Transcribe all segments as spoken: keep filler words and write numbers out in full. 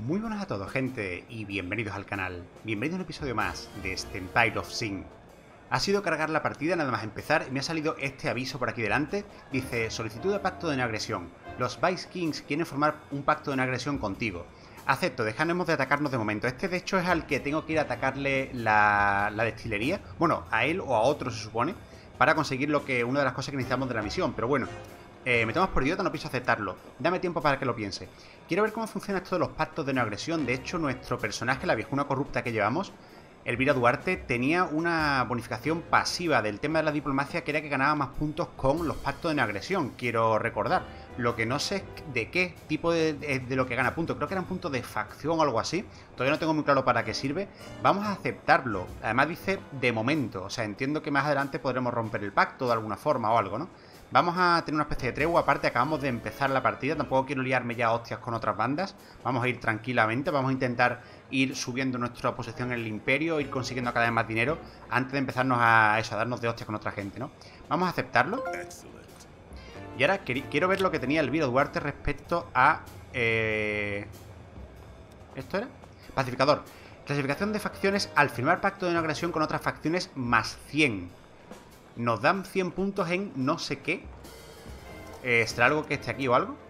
Muy buenas a todos, gente, y bienvenidos al canal. Bienvenidos a un episodio más de este Empire of Sin. Ha sido cargar la partida nada más empezar y me ha salido este aviso por aquí delante. Dice, solicitud de pacto de no agresión. Los Vice Kings quieren formar un pacto de no agresión contigo. Acepto, dejamos de atacarnos de momento. Este de hecho es al que tengo que ir a atacarle la, la destilería. Bueno, a él o a otro se supone, para conseguir lo que una de las cosas que necesitamos de la misión. Pero bueno, eh, me tomas por idiota, no pienso aceptarlo. Dame tiempo para que lo piense. Quiero ver cómo funciona esto de los pactos de no agresión. De hecho, nuestro personaje, la viejuna corrupta que llevamos, Elvira Duarte, tenía una bonificación pasiva del tema de la diplomacia, que era que ganaba más puntos con los pactos de no agresión, quiero recordar. Lo que no sé es de qué tipo de, de, de lo que gana puntos. Creo que eran puntos de facción o algo así. Todavía no tengo muy claro para qué sirve. Vamos a aceptarlo. Además dice de momento. O sea, entiendo que más adelante podremos romper el pacto de alguna forma o algo, ¿no? Vamos a tener una especie de tregua. Aparte, acabamos de empezar la partida. Tampoco quiero liarme ya a hostias con otras bandas. Vamos a ir tranquilamente. Vamos a intentar ir subiendo nuestra posición en el imperio, ir consiguiendo cada vez más dinero antes de empezarnos a eso, a darnos de hostias con otra gente, ¿no? Vamos a aceptarlo. Y ahora quiero ver lo que tenía Elvira Duarte respecto a... Eh... ¿Esto era? Pacificador. Clasificación de facciones al firmar pacto de no agresión con otras facciones más cien. Nos dan cien puntos en no sé qué. Eh, ¿Será algo que esté aquí o algo?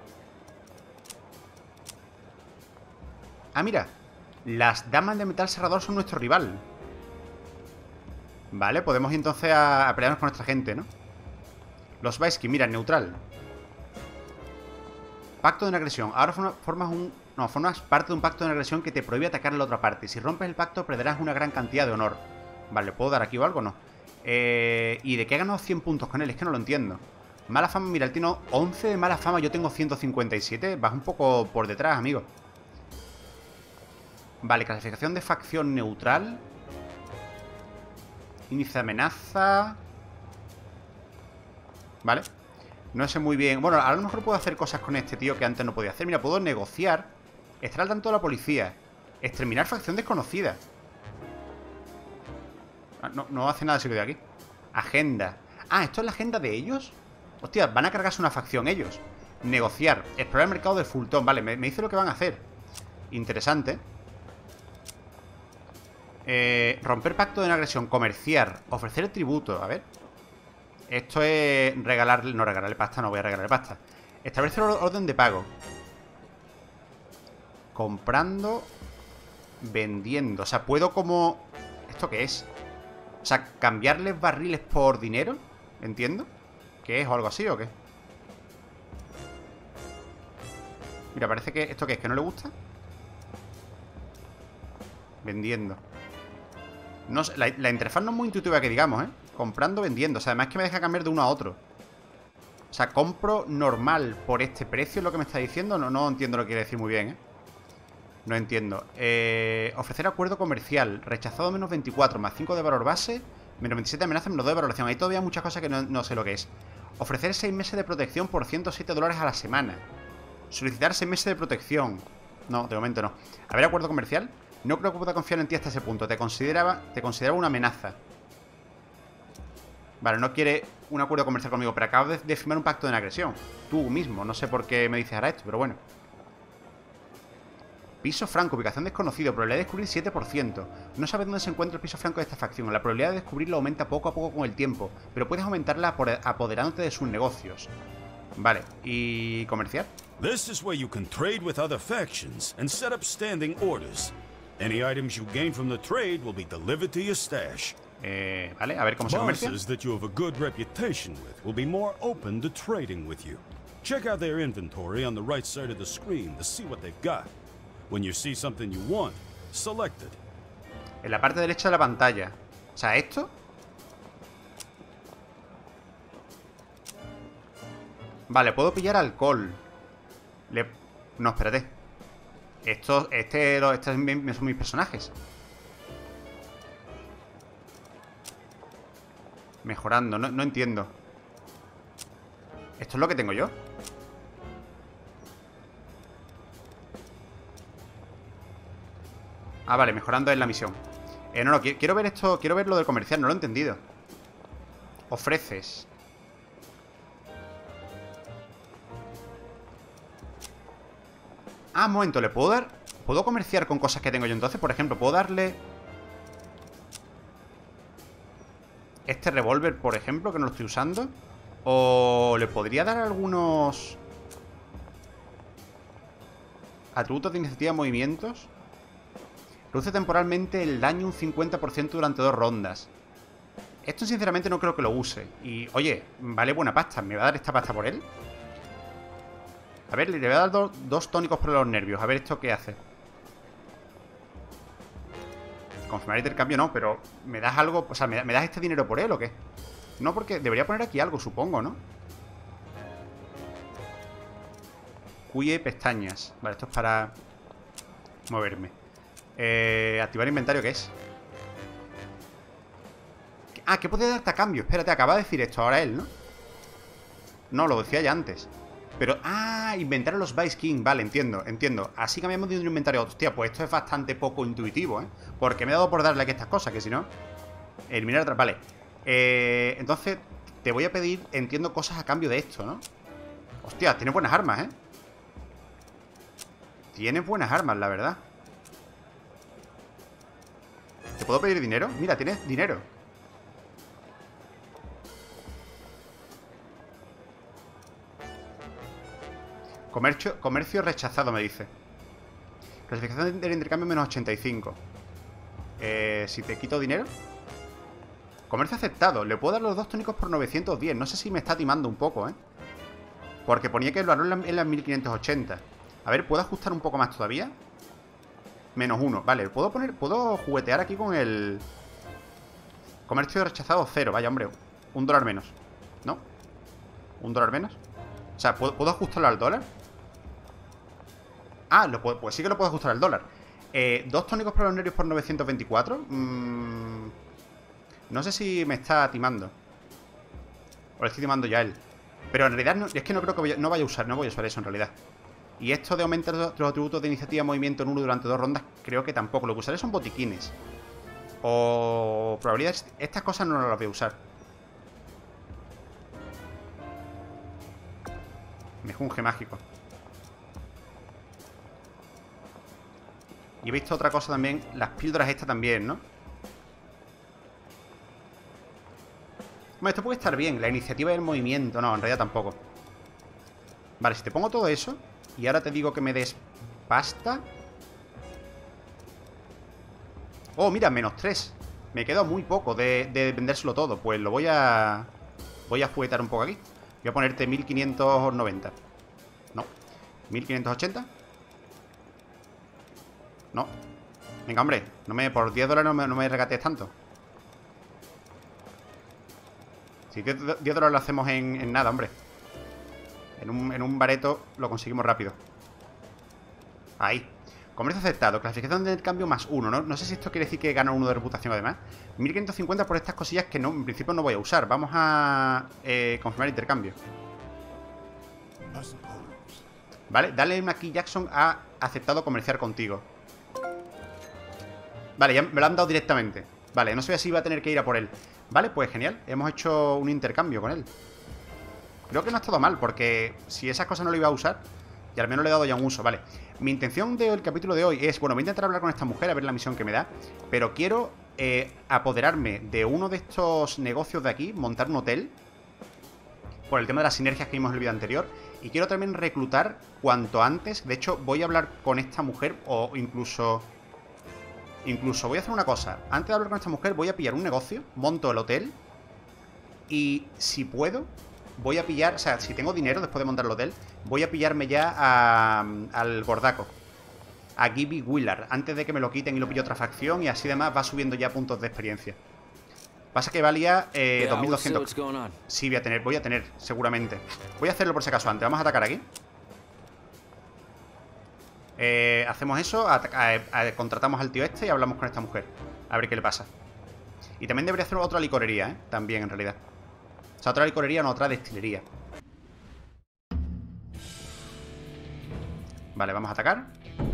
Ah, mira. Las damas de metal cerrador son nuestro rival. Vale, podemos ir entonces a, a pelearnos con nuestra gente, ¿no? Los Vaisky, mira, neutral. Pacto de no agresión. Ahora formas un... No, formas parte de un pacto de no agresión que te prohíbe atacar a la otra parte. Si rompes el pacto, perderás una gran cantidad de honor. Vale, ¿puedo dar aquí o algo? No. Eh, ¿Y de qué he ganado cien puntos con él? Es que no lo entiendo. Mala fama, mira, él tiene once de mala fama. Yo tengo ciento cincuenta y siete. Vas un poco por detrás, amigo. Vale, clasificación de facción neutral. Índice de amenaza. Vale. No sé muy bien. Bueno, a lo mejor puedo hacer cosas con este tío que antes no podía hacer. Mira, puedo negociar. Estar al tanto de la policía. Exterminar facción desconocida. No, no hace nada serio de aquí. Agenda. Ah, ¿esto es la agenda de ellos? Hostia, van a cargarse una facción ellos. Negociar. Explorar el mercado de Fulton. Vale, me, me dice lo que van a hacer. Interesante. Eh, romper pacto de no agresión. Comerciar. Ofrecer tributo. A ver. Esto es regalarle... No, regalarle pasta. No voy a regalarle pasta. Establecer orden de pago. Comprando. Vendiendo. O sea, puedo como... ¿Esto qué es? O sea, cambiarles barriles por dinero. ¿Entiendo? ¿Qué es? ¿O algo así o qué? Mira, parece que... ¿Esto qué es? ¿Que no le gusta? Vendiendo. No sé, la, la interfaz no es muy intuitiva que digamos, ¿eh? Comprando, vendiendo. O sea, además que me deja cambiar de uno a otro. O sea, compro normal por este precio, es lo que me está diciendo. No, no entiendo lo que quiere decir muy bien, ¿eh? No entiendo. Eh, ofrecer acuerdo comercial. Rechazado menos veinticuatro, más cinco de valor base. Menos veintisiete de amenaza, menos dos de valoración. Hay todavía muchas cosas que no, no sé lo que es. Ofrecer seis meses de protección por ciento siete dólares a la semana. Solicitar seis meses de protección. No, de momento no. A ver, acuerdo comercial. No creo que pueda confiar en ti hasta ese punto. Te consideraba, te consideraba una amenaza. Vale, no quiere un acuerdo comercial conmigo, pero acabo de, de firmar un pacto de no agresión. Tú mismo, no sé por qué me dices ahora esto, pero bueno. Piso franco, ubicación desconocido, probabilidad de descubrir siete por ciento. No sabes dónde se encuentra el piso franco de esta facción. La probabilidad de descubrirlo aumenta poco a poco con el tiempo, pero puedes aumentarla apoderándote de sus negocios. Vale, ¿y comercial? This is where you can trade with other factions and set up standing orders. Any items you gain from the trade will be delivered to your stash. Eh, vale, a ver cómo se comercia. Bosses that you have a good reputation with will be more open to trading with you. Check out their inventory on the right side of the screen to see what they've got. When you see something you want, select it. En la parte derecha de la pantalla. O sea, esto. Vale, puedo pillar alcohol. Le... No, espérate. Estos, este, estos son mis personajes. Mejorando, no, no entiendo. ¿Esto es lo que tengo yo? Ah, vale, mejorando en la misión. Eh, no, no, quiero, quiero ver esto. Quiero ver lo del comercial, no lo he entendido. Ofreces. Ah, un momento, ¿le puedo dar? ¿Puedo comerciar con cosas que tengo yo entonces? Por ejemplo, ¿puedo darle este revólver, por ejemplo, que no lo estoy usando? ¿O le podría dar algunos atributos de iniciativa de movimientos? Reduce temporalmente el daño un cincuenta por ciento durante dos rondas. Esto sinceramente no creo que lo use. Y, oye, vale buena pasta. ¿Me va a dar esta pasta por él? A ver, le voy a dar do dos tónicos por los nervios. A ver esto qué hace. Confirmar intercambio no, pero ¿me das algo? O sea, ¿me, ¿me das este dinero por él o qué? No, porque debería poner aquí algo, supongo, ¿no? Cuye pestañas. Vale, esto es para moverme. Eh, activar inventario, ¿qué es? Ah, ¿qué puede darte a cambio? Espérate, acaba de decir esto ahora él, ¿no? No, lo decía ya antes. Pero, ah, inventario los Vice King. Vale, entiendo, entiendo. Así cambiamos de un inventario a otro. Hostia, pues esto es bastante poco intuitivo, ¿eh? Porque me he dado por darle aquí estas cosas, que si no... Eliminar otras, vale. Eh, entonces, te voy a pedir, entiendo, cosas a cambio de esto, ¿no? Hostia, tienes buenas armas, ¿eh? Tienes buenas armas, la verdad. ¿Te puedo pedir dinero? Mira, tienes dinero. Comercio, comercio rechazado, me dice. Clasificación del intercambio menos ochenta y cinco. Eh, si te quito dinero. Comercio aceptado. Le puedo dar los dos tónicos por novecientos diez. No sé si me está timando un poco, ¿eh? Porque ponía que el valor en las mil quinientos ochenta. A ver, ¿puedo ajustar un poco más todavía? Menos uno. Vale, ¿puedo poner, puedo juguetear aquí con el... Comercio rechazado cero. Vaya, hombre. Un dólar menos. ¿No? ¿Un dólar menos? O sea, ¿puedo, ¿puedo ajustarlo al dólar? Ah, lo puedo, pues sí que lo puedo ajustar al dólar. eh, Dos tónicos para los nervios por novecientos veinticuatro. mm, No sé si me está timando. O le estoy timando ya a él. Pero en realidad no, es que no creo que vaya, no vaya a usar. No voy a usar eso en realidad. Y esto de aumentar los, los atributos de iniciativa de movimiento en uno durante dos rondas, creo que tampoco. Lo que usaré son botiquines. O probabilidades. Estas cosas no las voy a usar. Mejunje mágico. Y he visto otra cosa también. Las píldoras estas también, ¿no? Bueno, esto puede estar bien. La iniciativa y el movimiento. No, en realidad tampoco. Vale, si te pongo todo eso y ahora te digo que me des pasta. Oh, mira, menos tres. Me queda muy poco de, de vendérselo todo. Pues lo voy a... Voy a juguetar un poco aquí. Voy a ponerte mil quinientos noventa. No. ¿mil quinientos ochenta? No. Venga, hombre. No me, por diez dólares no me, no me regatees tanto. Si diez dólares lo hacemos en, en nada, hombre. En un, en un bareto lo conseguimos rápido. Ahí. Comercio aceptado. Clasificación de intercambio más uno. ¿no? No sé si esto quiere decir que gana uno de reputación además. mil quinientos cincuenta por estas cosillas que no, en principio no voy a usar. Vamos a eh, confirmar intercambio. Vale, dale una Key Jackson a aceptado comerciar contigo. Vale, ya me lo han dado directamente. Vale, no sé si iba a tener que ir a por él. Vale, pues genial. Hemos hecho un intercambio con él. Creo que no ha estado mal, porque si esas cosas no lo iba a usar, y al menos le he dado ya un uso. Vale, mi intención del capítulo de hoy es, bueno, voy a intentar hablar con esta mujer a ver la misión que me da, pero quiero eh, apoderarme de uno de estos negocios de aquí, montar un hotel, por el tema de las sinergias que vimos en el vídeo anterior, y quiero también reclutar cuanto antes. De hecho, voy a hablar con esta mujer, o incluso... Incluso voy a hacer una cosa. Antes de hablar con esta mujer, voy a pillar un negocio, monto el hotel, y si puedo... Voy a pillar, o sea, si tengo dinero después de montar el hotel, voy a pillarme ya a, al gordaco, a Gibby Willard, antes de que me lo quiten y lo pille otra facción, y así demás va subiendo ya puntos de experiencia. Pasa que valía eh, dos mil doscientos. Sí, voy a tener, voy a tener, seguramente. Voy a hacerlo por si acaso antes. Vamos a atacar aquí. Eh, hacemos eso, a, a, a, contratamos al tío este y hablamos con esta mujer. A ver qué le pasa. Y también debería hacer otra licorería, ¿eh? También, en realidad. O sea, otra licorería, no otra destilería. Vale, vamos a atacar.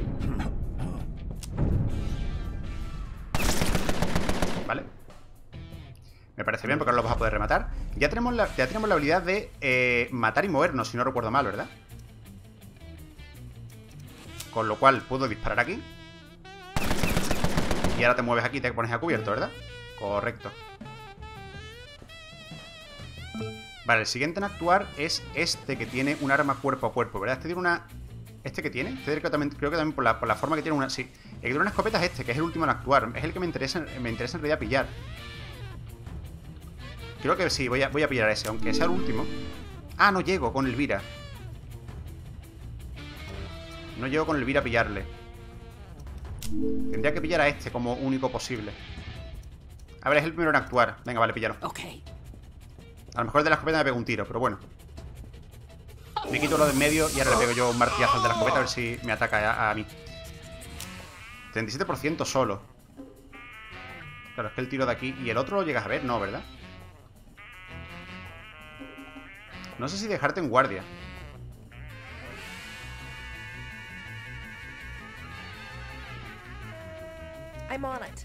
Vale. Me parece bien porque ahora lo vas a poder rematar. Ya tenemos la, ya tenemos la habilidad de eh, matar y movernos, si no recuerdo mal, ¿verdad? Con lo cual puedo disparar aquí. Y ahora te mueves aquí y te pones a cubierto, ¿verdad? Correcto. Vale, el siguiente en actuar es este que tiene un arma cuerpo a cuerpo, ¿verdad? Este tiene una... ¿Este que tiene? Este creo que también, creo que también por, la, por la forma que tiene una... Sí, el que tiene una escopeta es este, que es el último en actuar. Es el que me interesa, me interesa en realidad pillar. Creo que sí, voy a, voy a pillar a ese, aunque sea el último. Ah, no llego con Elvira. No llego con Elvira a pillarle. Tendría que pillar a este como único posible. A ver, es el primero en actuar. Venga, vale, píllalo. Okay. A lo mejor el de la escopeta me pega un tiro, pero bueno. Me quito lo de en medio y ahora le pego yo un martillazo al de la escopeta a ver si me ataca a, a mí. treinta y siete por ciento solo. Claro, es que el tiro de aquí... ¿Y el otro lo llegas a ver? No, ¿verdad? No sé si dejarte en guardia. I'm on it.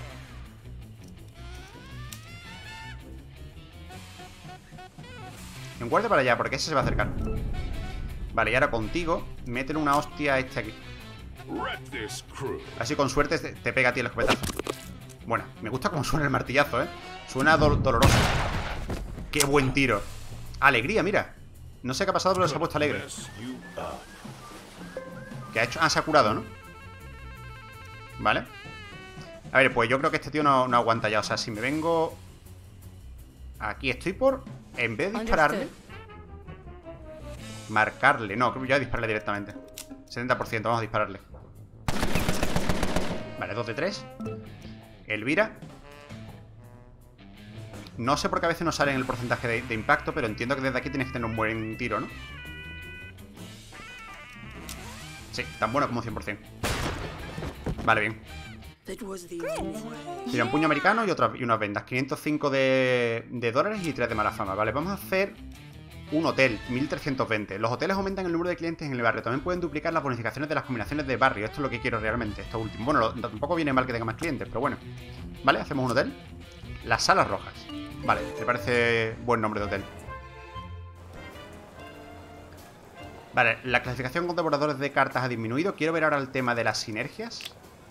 En guardia para allá, porque ese se va a acercar. Vale, y ahora contigo, métele una hostia a este aquí. Así con suerte te, te pega a ti el escopetazo. Bueno, me gusta cómo suena el martillazo, ¿eh? Suena do doloroso. ¡Qué buen tiro! Alegría, mira. No sé qué ha pasado, pero se ha puesto alegre. ¿Qué ha hecho? Ah, se ha curado, ¿no? Vale. A ver, pues yo creo que este tío no, no aguanta ya. O sea, si me vengo... Aquí estoy por... En vez de dispararle... Marcarle. No, creo que ya dispararle directamente. setenta por ciento, vamos a dispararle. Vale, dos de tres. Elvira. No sé por qué a veces no sale en el porcentaje de, de impacto, pero entiendo que desde aquí tienes que tener un buen tiro, ¿no? Sí, tan bueno como cien por ciento. Vale, bien. Mira, un puño americano y, otra, y unas vendas. quinientos cinco de, de dólares y tres de mala fama. Vale, vamos a hacer un hotel, mil trescientos veinte. Los hoteles aumentan el número de clientes en el barrio. También pueden duplicar las bonificaciones de las combinaciones de barrio. Esto es lo que quiero realmente, esto último. Bueno, lo, tampoco viene mal que tenga más clientes, pero bueno. Vale, hacemos un hotel. Las salas rojas. Vale, me parece buen nombre de hotel. Vale, la clasificación con devoradores de cartas ha disminuido. Quiero ver ahora el tema de las sinergias.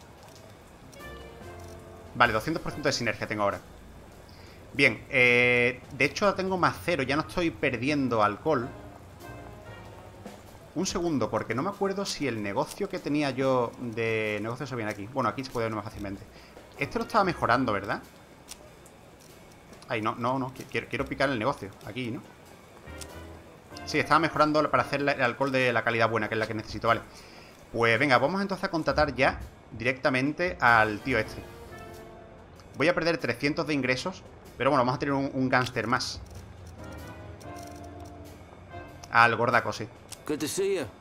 Vale, doscientos por ciento de sinergia tengo ahora. Bien, eh, de hecho la tengo más cero. Ya no estoy perdiendo alcohol. Un segundo, porque no me acuerdo si el negocio que tenía yo de... Negocio se viene aquí. Bueno, aquí se puede ver más fácilmente. Este lo estaba mejorando, ¿verdad? Ay, no, no, no. Quiero, quiero picar el negocio. Aquí, ¿no? Sí, estaba mejorando para hacer el alcohol de la calidad buena, que es la que necesito, vale. Pues venga, vamos entonces a contratar ya directamente al tío este. Voy a perder trescientos de ingresos, pero bueno, vamos a tener un, un gángster más. Al gordaco, sí. Good to see you.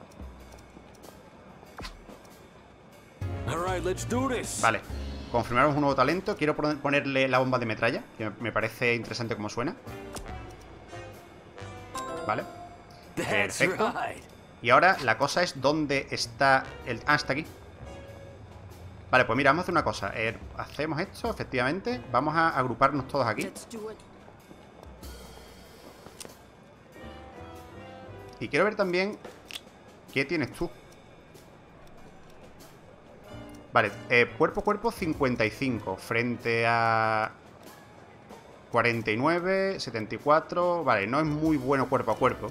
All right, let's do this. Vale, confirmamos un nuevo talento. Quiero ponerle la bomba de metralla, que me parece interesante como suena. Vale. Perfecto. Y ahora la cosa es dónde está el... Ah, está aquí. Vale, pues mira, vamos a hacer una cosa. eh, Hacemos esto, efectivamente. Vamos a agruparnos todos aquí. Y quiero ver también qué tienes tú. Vale, eh, cuerpo a cuerpo cincuenta y cinco. Frente a cuarenta y nueve, setenta y cuatro. Vale, no es muy bueno cuerpo a cuerpo.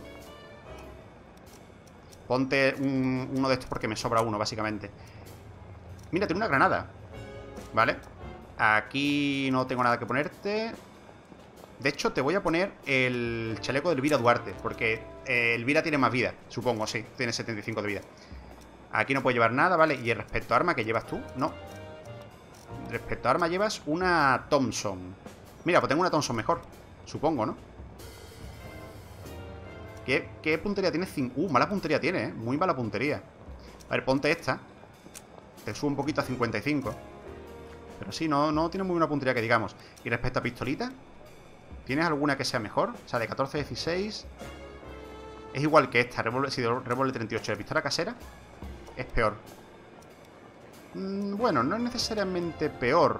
Ponte un, uno de estos porque me sobra uno, básicamente. Mira, tiene una granada. Vale. Aquí no tengo nada que ponerte. De hecho, te voy a poner el chaleco de Elvira Duarte, porque eh, Elvira tiene más vida, supongo, sí. Tiene setenta y cinco de vida. Aquí no puedo llevar nada, ¿vale? Y respecto a arma, ¿qué llevas tú? No. Respecto a arma llevas una Thompson. Mira, pues tengo una Thompson mejor, supongo, ¿no? ¿Qué, qué puntería tiene? Uh, mala puntería tiene, ¿eh? Muy mala puntería. A ver, ponte esta. Te subo un poquito a cincuenta y cinco. Pero sí, no, no tiene muy buena puntería que digamos. Y respecto a pistolita, ¿tienes alguna que sea mejor? O sea, de catorce a dieciséis. Es igual que esta, revólver, sí, revólver treinta y ocho. De pistola casera es peor. mm, Bueno, no es necesariamente peor.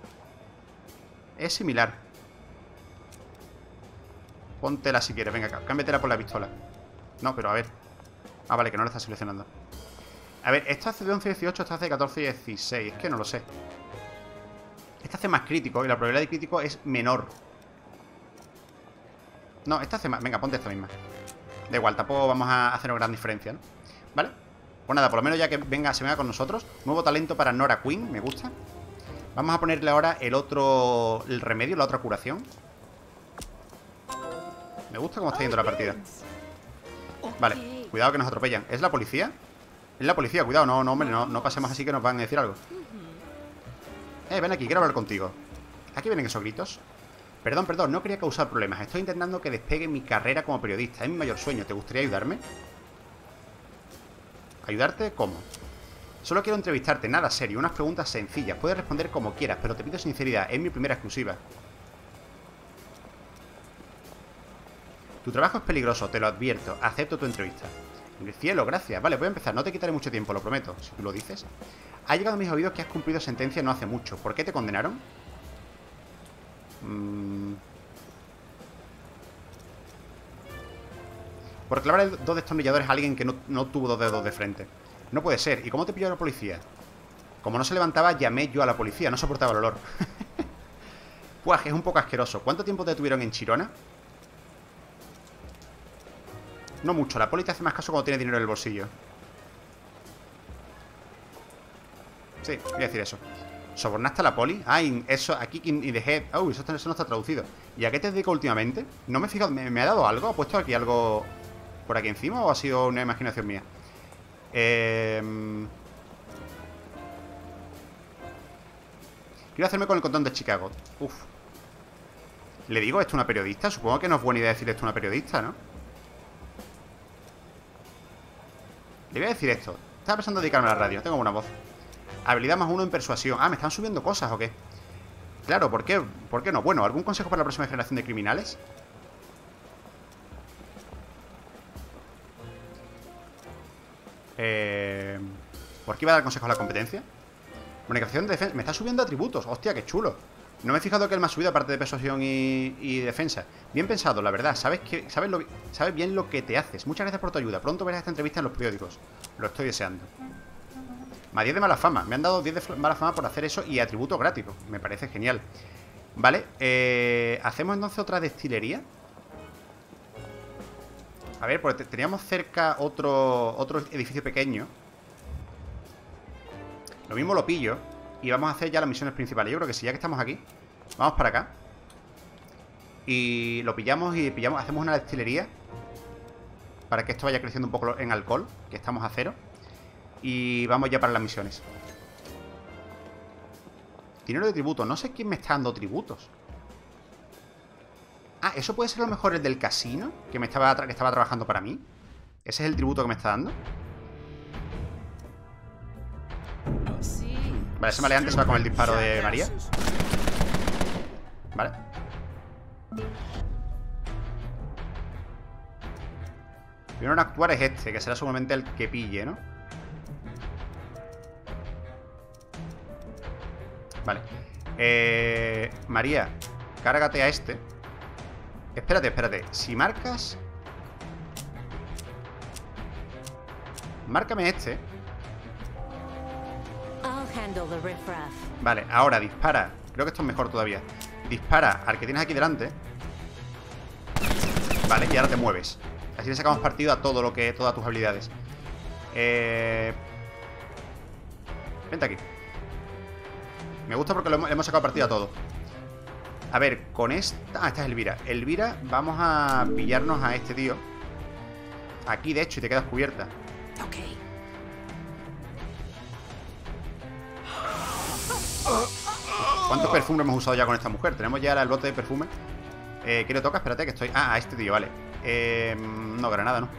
Es similar. Póntela si quieres, venga, cámbiatela por la pistola. No, pero a ver. Ah, vale, que no la estás seleccionando. A ver, esto hace de once a dieciocho, esto hace de catorce a dieciséis. Es que no lo sé. Este hace más crítico y la probabilidad de crítico es menor. No, esta hace más... Venga, ponte esta misma. Da igual, tampoco vamos a hacer una gran diferencia, ¿no? ¿Vale? Pues nada, por lo menos ya que venga, se venga con nosotros. Nuevo talento para Nora Queen, me gusta. Vamos a ponerle ahora el otro... El remedio, la otra curación. Me gusta cómo está yendo la partida. Vale, cuidado que nos atropellan. ¿Es la policía? Es la policía, cuidado, no, no, hombre, no, no pasemos así que nos van a decir algo. Eh, ven aquí, quiero hablar contigo. Aquí vienen esos gritos. Perdón, perdón, no quería causar problemas. Estoy intentando que despegue mi carrera como periodista. Es mi mayor sueño. ¿Te gustaría ayudarme? ¿Ayudarte? ¿Cómo? Solo quiero entrevistarte, nada serio. Unas preguntas sencillas. Puedes responder como quieras, pero te pido sinceridad. Es mi primera exclusiva. Tu trabajo es peligroso, te lo advierto. Acepto tu entrevista. En el cielo, gracias. Vale, voy a empezar. No te quitaré mucho tiempo, lo prometo, si tú lo dices. Ha llegado a mis oídos que has cumplido sentencia no hace mucho. ¿Por qué te condenaron? Mm. Por clavar dos destornilladores a alguien que no, no tuvo dos dedos de frente. No puede ser. ¿Y cómo te pilló la policía? Como no se levantaba, llamé yo a la policía. No soportaba el olor. Puaj, es un poco asqueroso. ¿Cuánto tiempo te detuvieron en Chirona? No mucho. La poli te hace más caso cuando tiene dinero en el bolsillo. Sí, voy a decir eso. ¿Sobornaste a la poli? Ah, eso, aquí in the head. Oh, eso, eso no está traducido. ¿Y a qué te dedico últimamente? No me he fijado. ¿Me, me ha dado algo? ¿Ha puesto aquí algo por aquí encima o ha sido una imaginación mía? Eh... Quiero hacerme con el condón de Chicago. Uf. ¿Le digo esto a una periodista? Supongo que no es buena idea decir esto a una periodista, ¿no? Le voy a decir esto. Estaba pensando en dedicarme a la radio. Tengo buena voz. Habilidad más uno en persuasión. Ah, ¿me están subiendo cosas o qué? Claro, ¿por qué? ¿Por qué no? Bueno, ¿algún consejo para la próxima generación de criminales? Eh... ¿Por qué iba a dar consejos a la competencia? Bonificación de defensa. Me está subiendo atributos. Hostia, qué chulo. No me he fijado que él me ha subido aparte de persuasión y, y defensa. Bien pensado, la verdad. Sabes que sabes, lo, sabes bien lo que te haces. Muchas gracias por tu ayuda. Pronto verás esta entrevista en los periódicos. Lo estoy deseando. Más diez de mala fama. Me han dado diez de mala fama por hacer eso y atributo grático. Me parece genial. Vale. Eh, ¿Hacemos entonces otra destilería? A ver, porque teníamos cerca otro, otro edificio pequeño. Lo mismo lo pillo. Y vamos a hacer ya las misiones principales. Yo creo que sí, ya que estamos aquí, vamos para acá. Y lo pillamos y pillamos, hacemos una destilería para que esto vaya creciendo un poco en alcohol, que estamos a cero. Y vamos ya para las misiones. Dinero de tributo. No sé quién me está dando tributos. Ah, ¿eso puede ser a lo mejor el del casino? Que, me estaba, que estaba trabajando para mí. ¿Ese es el tributo que me está dando? Vale, ese maleante se va con el disparo de María. Vale. Primero en actuar es este, que será seguramente el que pille, ¿no? Vale. Eh, María, cárgate a este. Espérate, espérate. Si marcas... Márcame este. Vale, ahora dispara. Creo que esto es mejor todavía. Dispara al que tienes aquí delante. Vale, y ahora te mueves. Así le sacamos partido a todo lo que... Todas tus habilidades. Eh... Vente aquí. Me gusta porque le hemos sacado partido a todo. A ver, con esta... Ah, esta es Elvira. Elvira, vamos a pillarnos a este tío. Aquí, de hecho, y te quedas cubierta. Ok. ¿Cuántos perfumes hemos usado ya con esta mujer? Tenemos ya el bote de perfume. eh, ¿Qué le toca? Espérate que estoy... Ah, a este tío, vale. eh, No, granada, no.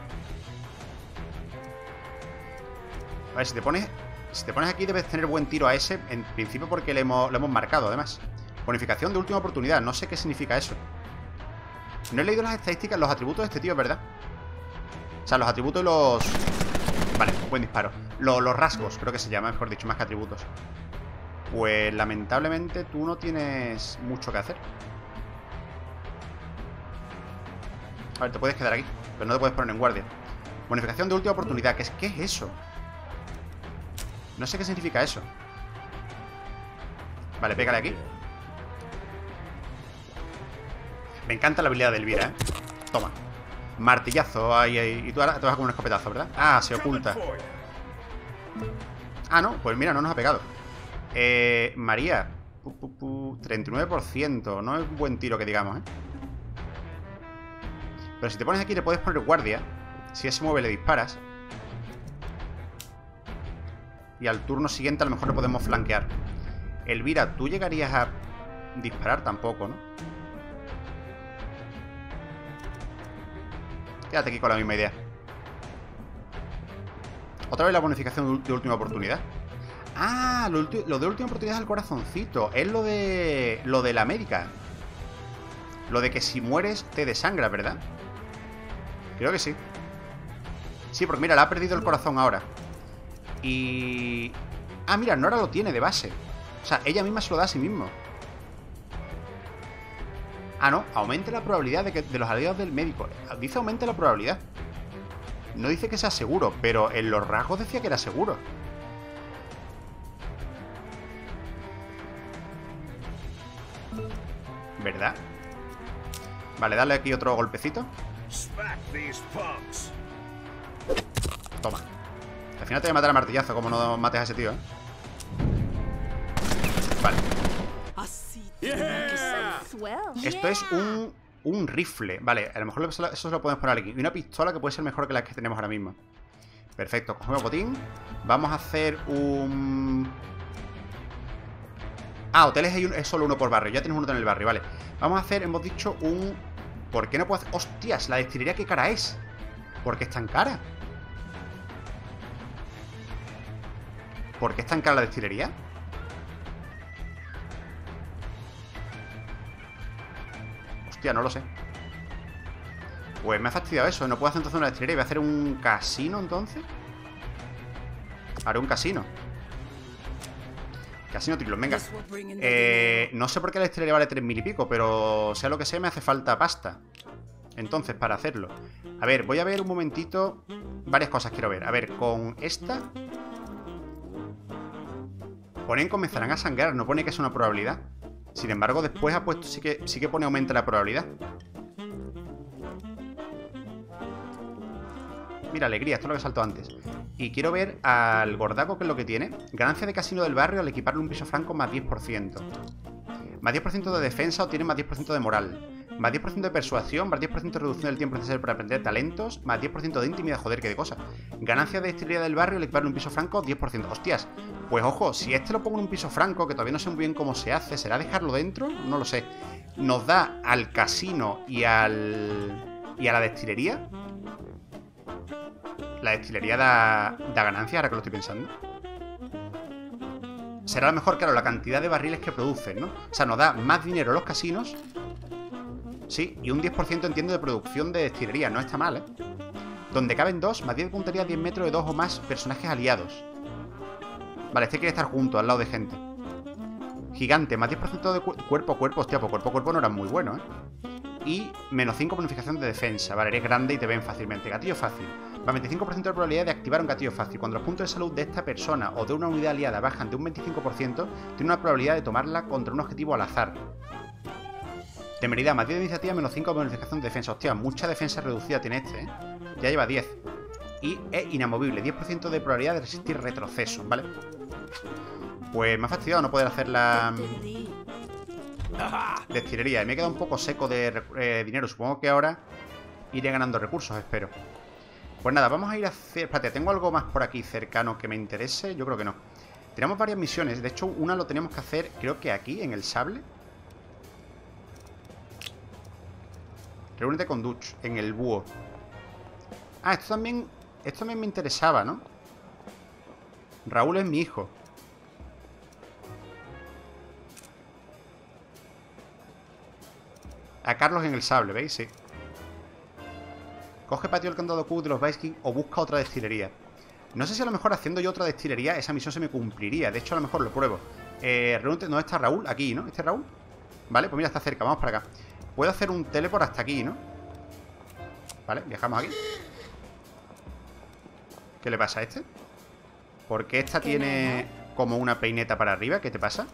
A ver, si te pones... Si te pones aquí debes tener buen tiro a ese. En principio porque le hemos, lo hemos marcado, además. Bonificación de última oportunidad. No sé qué significa eso. No he leído las estadísticas, los atributos de este tío, ¿verdad? O sea, los atributos y los... Vale, buen disparo. Los, los rasgos, creo que se llama, mejor dicho, más que atributos. Pues lamentablemente tú no tienes mucho que hacer. A ver, te puedes quedar aquí, pero no te puedes poner en guardia. Bonificación de última oportunidad. ¿Qué es, qué es eso? No sé qué significa eso. Vale, pégale aquí. Me encanta la habilidad de Elvira, ¿eh? Toma. Martillazo. Ahí, ahí. Y tú ahora te vas con un escopetazo, ¿verdad? Ah, se oculta. Ah, no. Pues mira, no nos ha pegado. Eh, María. Pu, pu, pu, treinta y nueve por ciento. No es un buen tiro que digamos, ¿eh? Pero si te pones aquí le puedes poner guardia. Si él se mueve le disparas. Y al turno siguiente a lo mejor le podemos flanquear. Elvira, ¿tú llegarías a disparar? Tampoco, ¿no? Quédate aquí con la misma idea. Otra vez la bonificación de última oportunidad. Ah, lo, lo de última oportunidad es el corazoncito. Es lo de... Lo de la América. Lo de que si mueres te desangra, ¿verdad? Creo que sí. Sí, porque mira, le ha perdido el corazón ahora. Y... Ah, mira, Nora lo tiene de base. O sea, ella misma se lo da a sí mismo. Ah, no, aumente la probabilidad de, que, de los aliados del médico. Dice aumente la probabilidad. No dice que sea seguro, pero en los rasgos decía que era seguro. ¿Verdad? Vale, dale aquí otro golpecito. Toma. Al final te voy a matar a martillazo, como no mates a ese tío, ¿eh? Vale. Esto es un, un rifle. Vale, a lo mejor eso se lo podemos poner aquí. Y una pistola que puede ser mejor que la que tenemos ahora mismo. Perfecto, cogemos botín. Vamos a hacer un... Ah, hoteles hay un... es solo uno por barrio. Ya tenemos uno en el barrio, vale. Vamos a hacer, hemos dicho, un... ¿Por qué no puedo hacer...? ¡Hostias! La destilería, ¿qué cara es? ¿Por qué es tan cara? ¿Por qué es tan cara la destilería? Hostia, no lo sé. Pues me ha fastidiado eso. No puedo hacer entonces una destilería. ¿Voy a hacer un casino entonces? Haré un casino. Casino Triplón, venga. Eh, no sé por qué la destilería vale tres mil y pico, pero sea lo que sea, me hace falta pasta. Entonces, para hacerlo. A ver, voy a ver un momentito. Varias cosas quiero ver. A ver, con esta... Ponen comenzarán a sangrar, no pone que es una probabilidad. Sin embargo, después ha puesto, sí que, sí que pone aumenta la probabilidad. Mira, alegría, esto es lo que saltó antes. Y quiero ver al gordaco, que es lo que tiene. Ganancia de casino del barrio al equiparle un piso franco más diez por ciento. Más diez por ciento de defensa o tiene más diez por ciento de moral. Más diez por ciento de persuasión, más diez por ciento de reducción del tiempo necesario para aprender talentos, más diez por ciento de intimidad, joder, qué de cosa. Ganancia de destilería del barrio al equiparle un piso franco, diez por ciento. Hostias, pues ojo, si este lo pongo en un piso franco, que todavía no sé muy bien cómo se hace, ¿será dejarlo dentro? No lo sé. Nos da al casino y al... y a la destilería. La destilería da, da ganancias, ahora que lo estoy pensando. Será a lo mejor, claro, la cantidad de barriles que producen, ¿no? O sea, nos da más dinero los casinos. Sí, y un diez por ciento entiendo de producción de destilería. No está mal, ¿eh? Donde caben dos, más diez de puntería a diez metros de dos o más personajes aliados. Vale, este quiere estar junto, al lado de gente. Gigante, más diez por ciento de cu cuerpo a cuerpo. Hostia, pues cuerpo a cuerpo no era muy bueno, ¿eh? Y menos cinco bonificación de defensa. Vale, eres grande y te ven fácilmente. Gatillo fácil. Va, veinticinco por ciento de probabilidad de activar un gatillo fácil. Cuando los puntos de salud de esta persona o de una unidad aliada bajan de un veinticinco por ciento, tiene una probabilidad de tomarla contra un objetivo al azar. Temeridad, más diez de iniciativa, menos cinco de bonificación de defensa. Hostia, mucha defensa reducida tiene este, ¿eh? Ya lleva diez. Y es inamovible, diez por ciento de probabilidad de resistir retroceso, ¿vale? Pues me ha fastidiado no poder hacer la... destilería. Y me he quedado un poco seco de eh, dinero. Supongo que ahora iré ganando recursos, espero. Pues nada, vamos a ir a hacer... Espérate, ¿tengo algo más por aquí cercano que me interese? Yo creo que no. Tenemos varias misiones. De hecho, una lo tenemos que hacer, creo que aquí, en el sable. Reúnete con Dutch, en el búho. Ah, esto también... Esto también me interesaba, ¿no? Raúl es mi hijo. A Carlos en el sable, ¿veis? Sí. Coge patio el candado Q de los Viking o busca otra destilería. No sé si a lo mejor haciendo yo otra destilería esa misión se me cumpliría. De hecho, a lo mejor lo pruebo. Eh, reúnete... ¿Dónde está Raúl? Aquí, ¿no? ¿Este es Raúl? Vale, pues mira, está cerca. Vamos para acá. Puedo hacer un teleport hasta aquí, ¿no? Vale, viajamos aquí. ¿Qué le pasa a este? ¿Por qué esta tiene como una peineta para arriba? ¿Qué te pasa?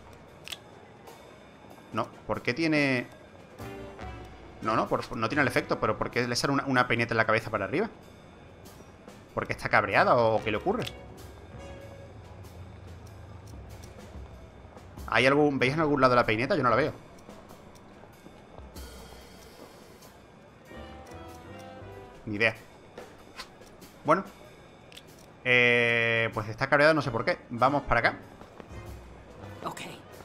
No, ¿por qué tiene...? No, no, por, no tiene el efecto, pero ¿por qué le sale una, una peineta en la cabeza para arriba? ¿Por qué está cabreada o qué le ocurre? ¿Hay algún... ¿Veis en algún lado la peineta? Yo no la veo. Ni idea. Bueno. Eh, pues está cabreada, no sé por qué. Vamos para acá. Ok.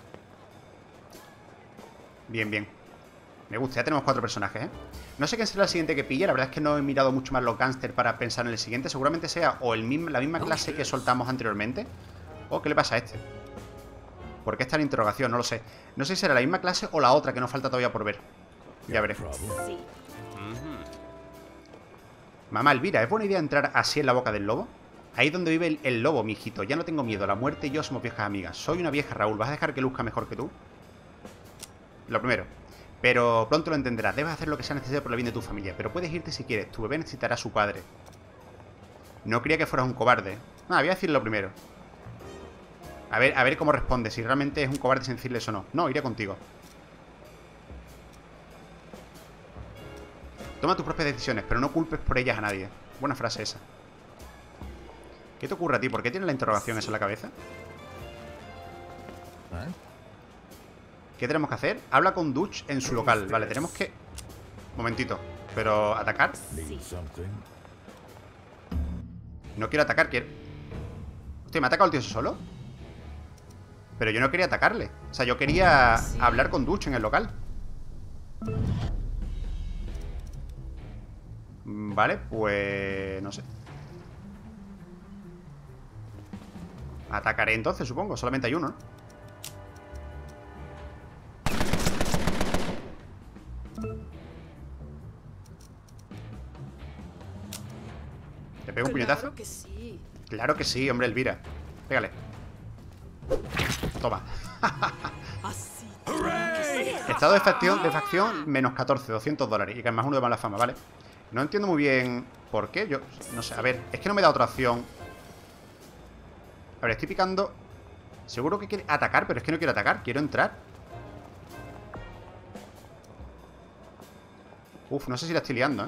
Bien, bien. Me gusta, ya tenemos cuatro personajes, ¿eh? No sé quién será el siguiente que pille. La verdad es que no he mirado mucho más los gángsters para pensar en el siguiente. Seguramente sea o el mismo, la misma clase que soltamos anteriormente. O ¿qué le pasa a este? ¿Por qué está en interrogación? No lo sé. No sé si será la misma clase o la otra que nos falta todavía por ver. Ya veré. Sí. Mamá Elvira, ¿es buena idea entrar así en la boca del lobo? Ahí es donde vive el, el lobo, mijito. Ya no tengo miedo. La muerte y yo somos viejas amigas. Soy una vieja, Raúl. ¿Vas a dejar que luzca mejor que tú? Lo primero. Pero pronto lo entenderás. Debes hacer lo que sea necesario por el bien de tu familia. Pero puedes irte si quieres. Tu bebé necesitará a su padre. No creía que fueras un cobarde. Nada, voy a decir lo primero. A ver, a ver cómo responde. Si realmente es un cobarde sin decirle eso o no. No, iré contigo. Toma tus propias decisiones, pero no culpes por ellas a nadie. Buena frase esa. ¿Qué te ocurre a ti? ¿Por qué tienes la interrogación esa en la cabeza? ¿Qué tenemos que hacer? Habla con Dutch en su local. Vale, tenemos que... Momentito. ¿Pero atacar? No quiero atacar, quiero... Hostia, ¿me ha atacado el tío ese solo? Pero yo no quería atacarle. O sea, yo quería hablar con Dutch en el local. Vale, pues... no sé. Atacaré entonces, supongo. Solamente hay uno, ¿no? ¿Le pego un puñetazo? Claro que sí. Claro que sí, hombre, Elvira. Pégale. Toma. Así. Estado de facción, de facción menos catorce, doscientos dólares. Y que más uno de mala fama, ¿vale? No entiendo muy bien por qué. Yo, no sé, a ver, es que no me da otra opción. A ver, estoy picando. Seguro que quiere atacar, pero es que no quiero atacar. Quiero entrar. Uf, no sé si la estoy liando, ¿eh?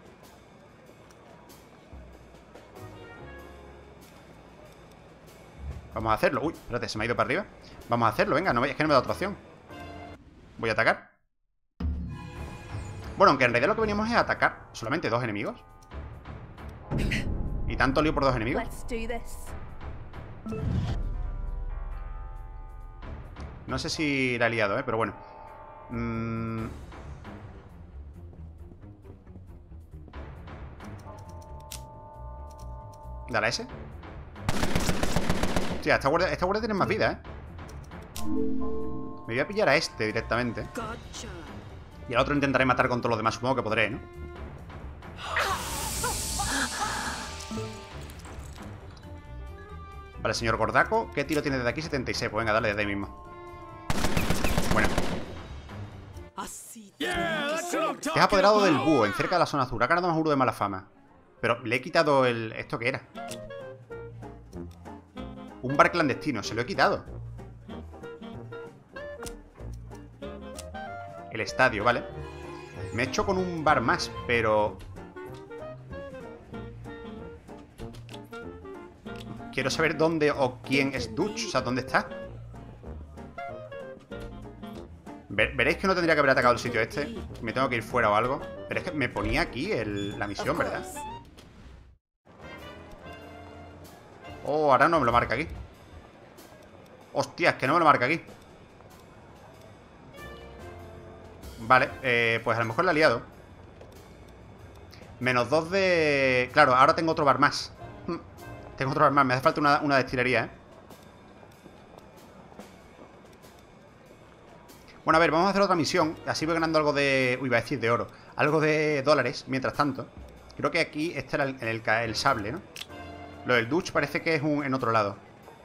Vamos a hacerlo. Uy, espérate, se me ha ido para arriba. Vamos a hacerlo, venga, no, es que no me da otra opción. Voy a atacar. Bueno, aunque en realidad lo que veníamos es atacar. Solamente dos enemigos. Y tanto lío por dos enemigos. No sé si la he liado, ¿eh? Pero bueno. Mm... Dale a ese. Hostia, esta guardia, esta guardia tiene más vida, ¿eh? Me voy a pillar a este directamente. Y al otro intentaré matar con todos los demás. Supongo que podré, ¿no? Vale, señor Gordaco. ¿Qué tiro tiene desde aquí? setenta y seis. Pues venga, dale desde ahí mismo. Bueno. Te has apoderado del búho en cerca de la zona azul. Ha ganado más uno de mala fama. Pero le he quitado el... ¿Esto qué era? Un bar clandestino. Se lo he quitado. El estadio, vale. Me he hecho con un bar más, pero... Quiero saber dónde o quién es Dutch. O sea, ¿dónde está? Ver, veréis que no tendría que haber atacado el sitio este. Me tengo que ir fuera o algo. Pero es que me ponía aquí el, la misión, ¿verdad? Oh, ahora no me lo marca aquí. Hostia, es que no me lo marca aquí. Vale, eh, pues a lo mejor la he liado. Menos dos de... Claro, ahora tengo otro bar más. Tengo otro bar más, me hace falta una, una destilería, ¿eh? Bueno, a ver, vamos a hacer otra misión. Así voy ganando algo de... Uy, iba a decir de oro. Algo de dólares, mientras tanto. Creo que aquí este era el, el, el sable, ¿no? Lo del Dutch parece que es un, en otro lado.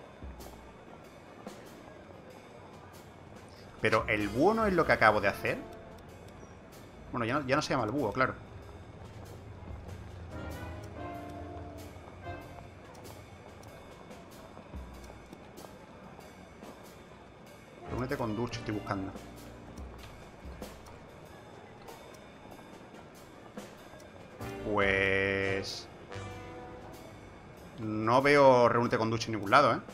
Pero el búho no es lo que acabo de hacer. Bueno, ya no, ya no se llama el búho, claro. Reúnete con Dulce, estoy buscando. Pues... no veo reúnete con Dulce en ningún lado, ¿eh?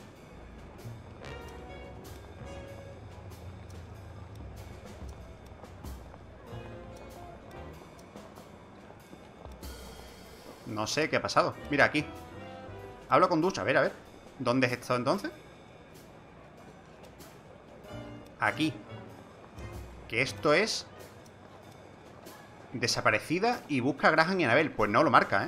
No sé qué ha pasado. Mira, aquí. Hablo con Dulce. A ver, a ver. ¿Dónde es esto entonces? Aquí. Que esto es... desaparecida y busca a Graham y Annabelle. Pues no lo marca, ¿eh?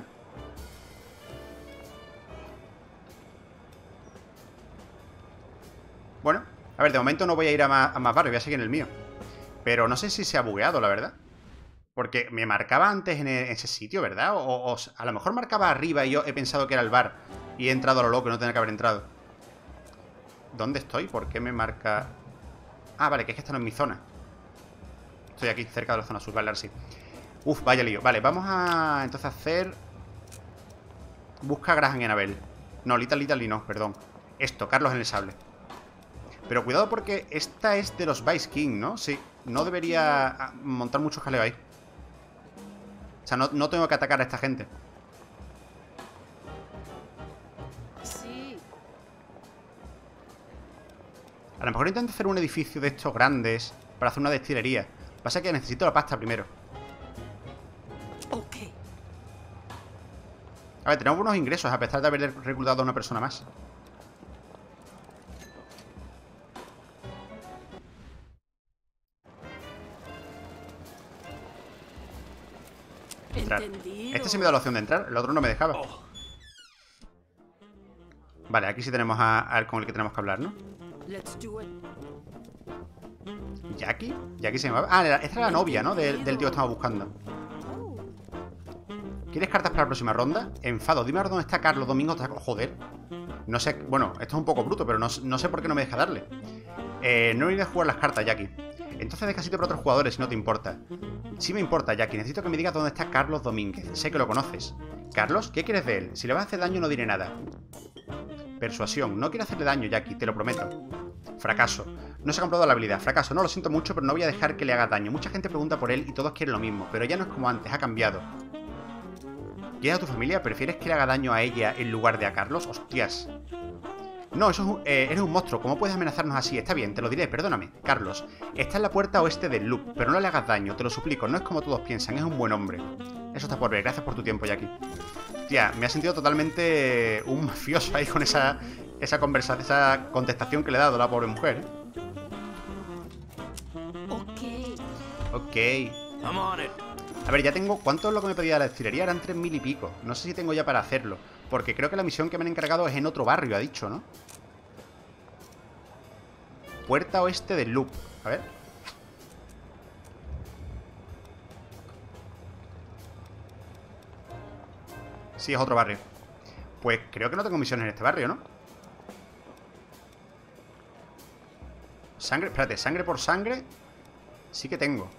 Bueno, a ver, de momento no voy a ir a más, a más barrios. Voy a seguir en el mío. Pero no sé si se ha bugueado, la verdad. Porque me marcaba antes en ese sitio, ¿verdad? O, o a lo mejor marcaba arriba y yo he pensado que era el bar. Y he entrado a lo loco y no tenía que haber entrado. ¿Dónde estoy? ¿Por qué me marca...? Ah, vale, que es que esta no es mi zona. Estoy aquí, cerca de la zona sur, vale, ahora sí. Uf, vaya lío. Vale, vamos a entonces hacer... busca a Graham y Annabelle. No, Little Little no, perdón. Esto, Carlos en el sable. Pero cuidado porque esta es de los Vice King, ¿no? Sí, no debería montar mucho jaleo ahí. O sea, no, no tengo que atacar a esta gente. Sí. A lo mejor intento hacer un edificio de estos grandes para hacer una destilería. Lo que pasa es que necesito la pasta primero. Ok. A ver, tenemos buenos ingresos a pesar de haber reclutado a una persona más. Entrar. Entendido. Este sí me da la opción de entrar, el otro no me dejaba. Vale, aquí sí tenemos a, al con el que tenemos que hablar, ¿no? Let's do it. ¿Jackie? ¿Jackie se llamaba? Ah, era- esta era la novia, ¿no? Del, del tío que estamos buscando. Oh. ¿Quieres cartas para la próxima ronda? Enfado, dime ahora dónde está Carlos Domingo. Joder. No sé, bueno, esto es un poco bruto, pero no, no sé por qué no me deja darle. Eh, no iré a jugar las cartas, Jackie. Entonces deja sitio para otros jugadores si no te importa. Sí me importa, Jackie. Necesito que me digas dónde está Carlos Domínguez. Sé que lo conoces. ¿Carlos? ¿Qué quieres de él? Si le vas a hacer daño no diré nada. Persuasión. No quiero hacerle daño, Jackie, te lo prometo. Fracaso. No se ha comprobado la habilidad. Fracaso. No, lo siento mucho, pero no voy a dejar que le haga daño. Mucha gente pregunta por él y todos quieren lo mismo. Pero ya no es como antes, ha cambiado. ¿Quieres a tu familia? ¿Prefieres que le haga daño a ella en lugar de a Carlos? Hostias. No, eso es un, eh, eres un monstruo. ¿Cómo puedes amenazarnos así? Está bien, te lo diré, perdóname. Carlos, está en la puerta oeste del loop, pero no le hagas daño, te lo suplico. No es como todos piensan, es un buen hombre. Eso está por ver. Gracias por tu tiempo, Jackie. Tía, me ha sentido totalmente un mafioso ahí con esa, esa conversación, esa contestación que le he dado a la pobre mujer, ¿eh? Ok. Ok. I'm on it. A ver, ya tengo... ¿Cuánto es lo que me pedía la destilería? Eran tres mil y pico. No sé si tengo ya para hacerlo. Porque creo que la misión que me han encargado es en otro barrio, ha dicho, ¿no? Puerta oeste del loop. A ver. Sí, es otro barrio. Pues creo que no tengo misiones en este barrio, ¿no? Sangre... Espérate, sangre por sangre. Sí que tengo.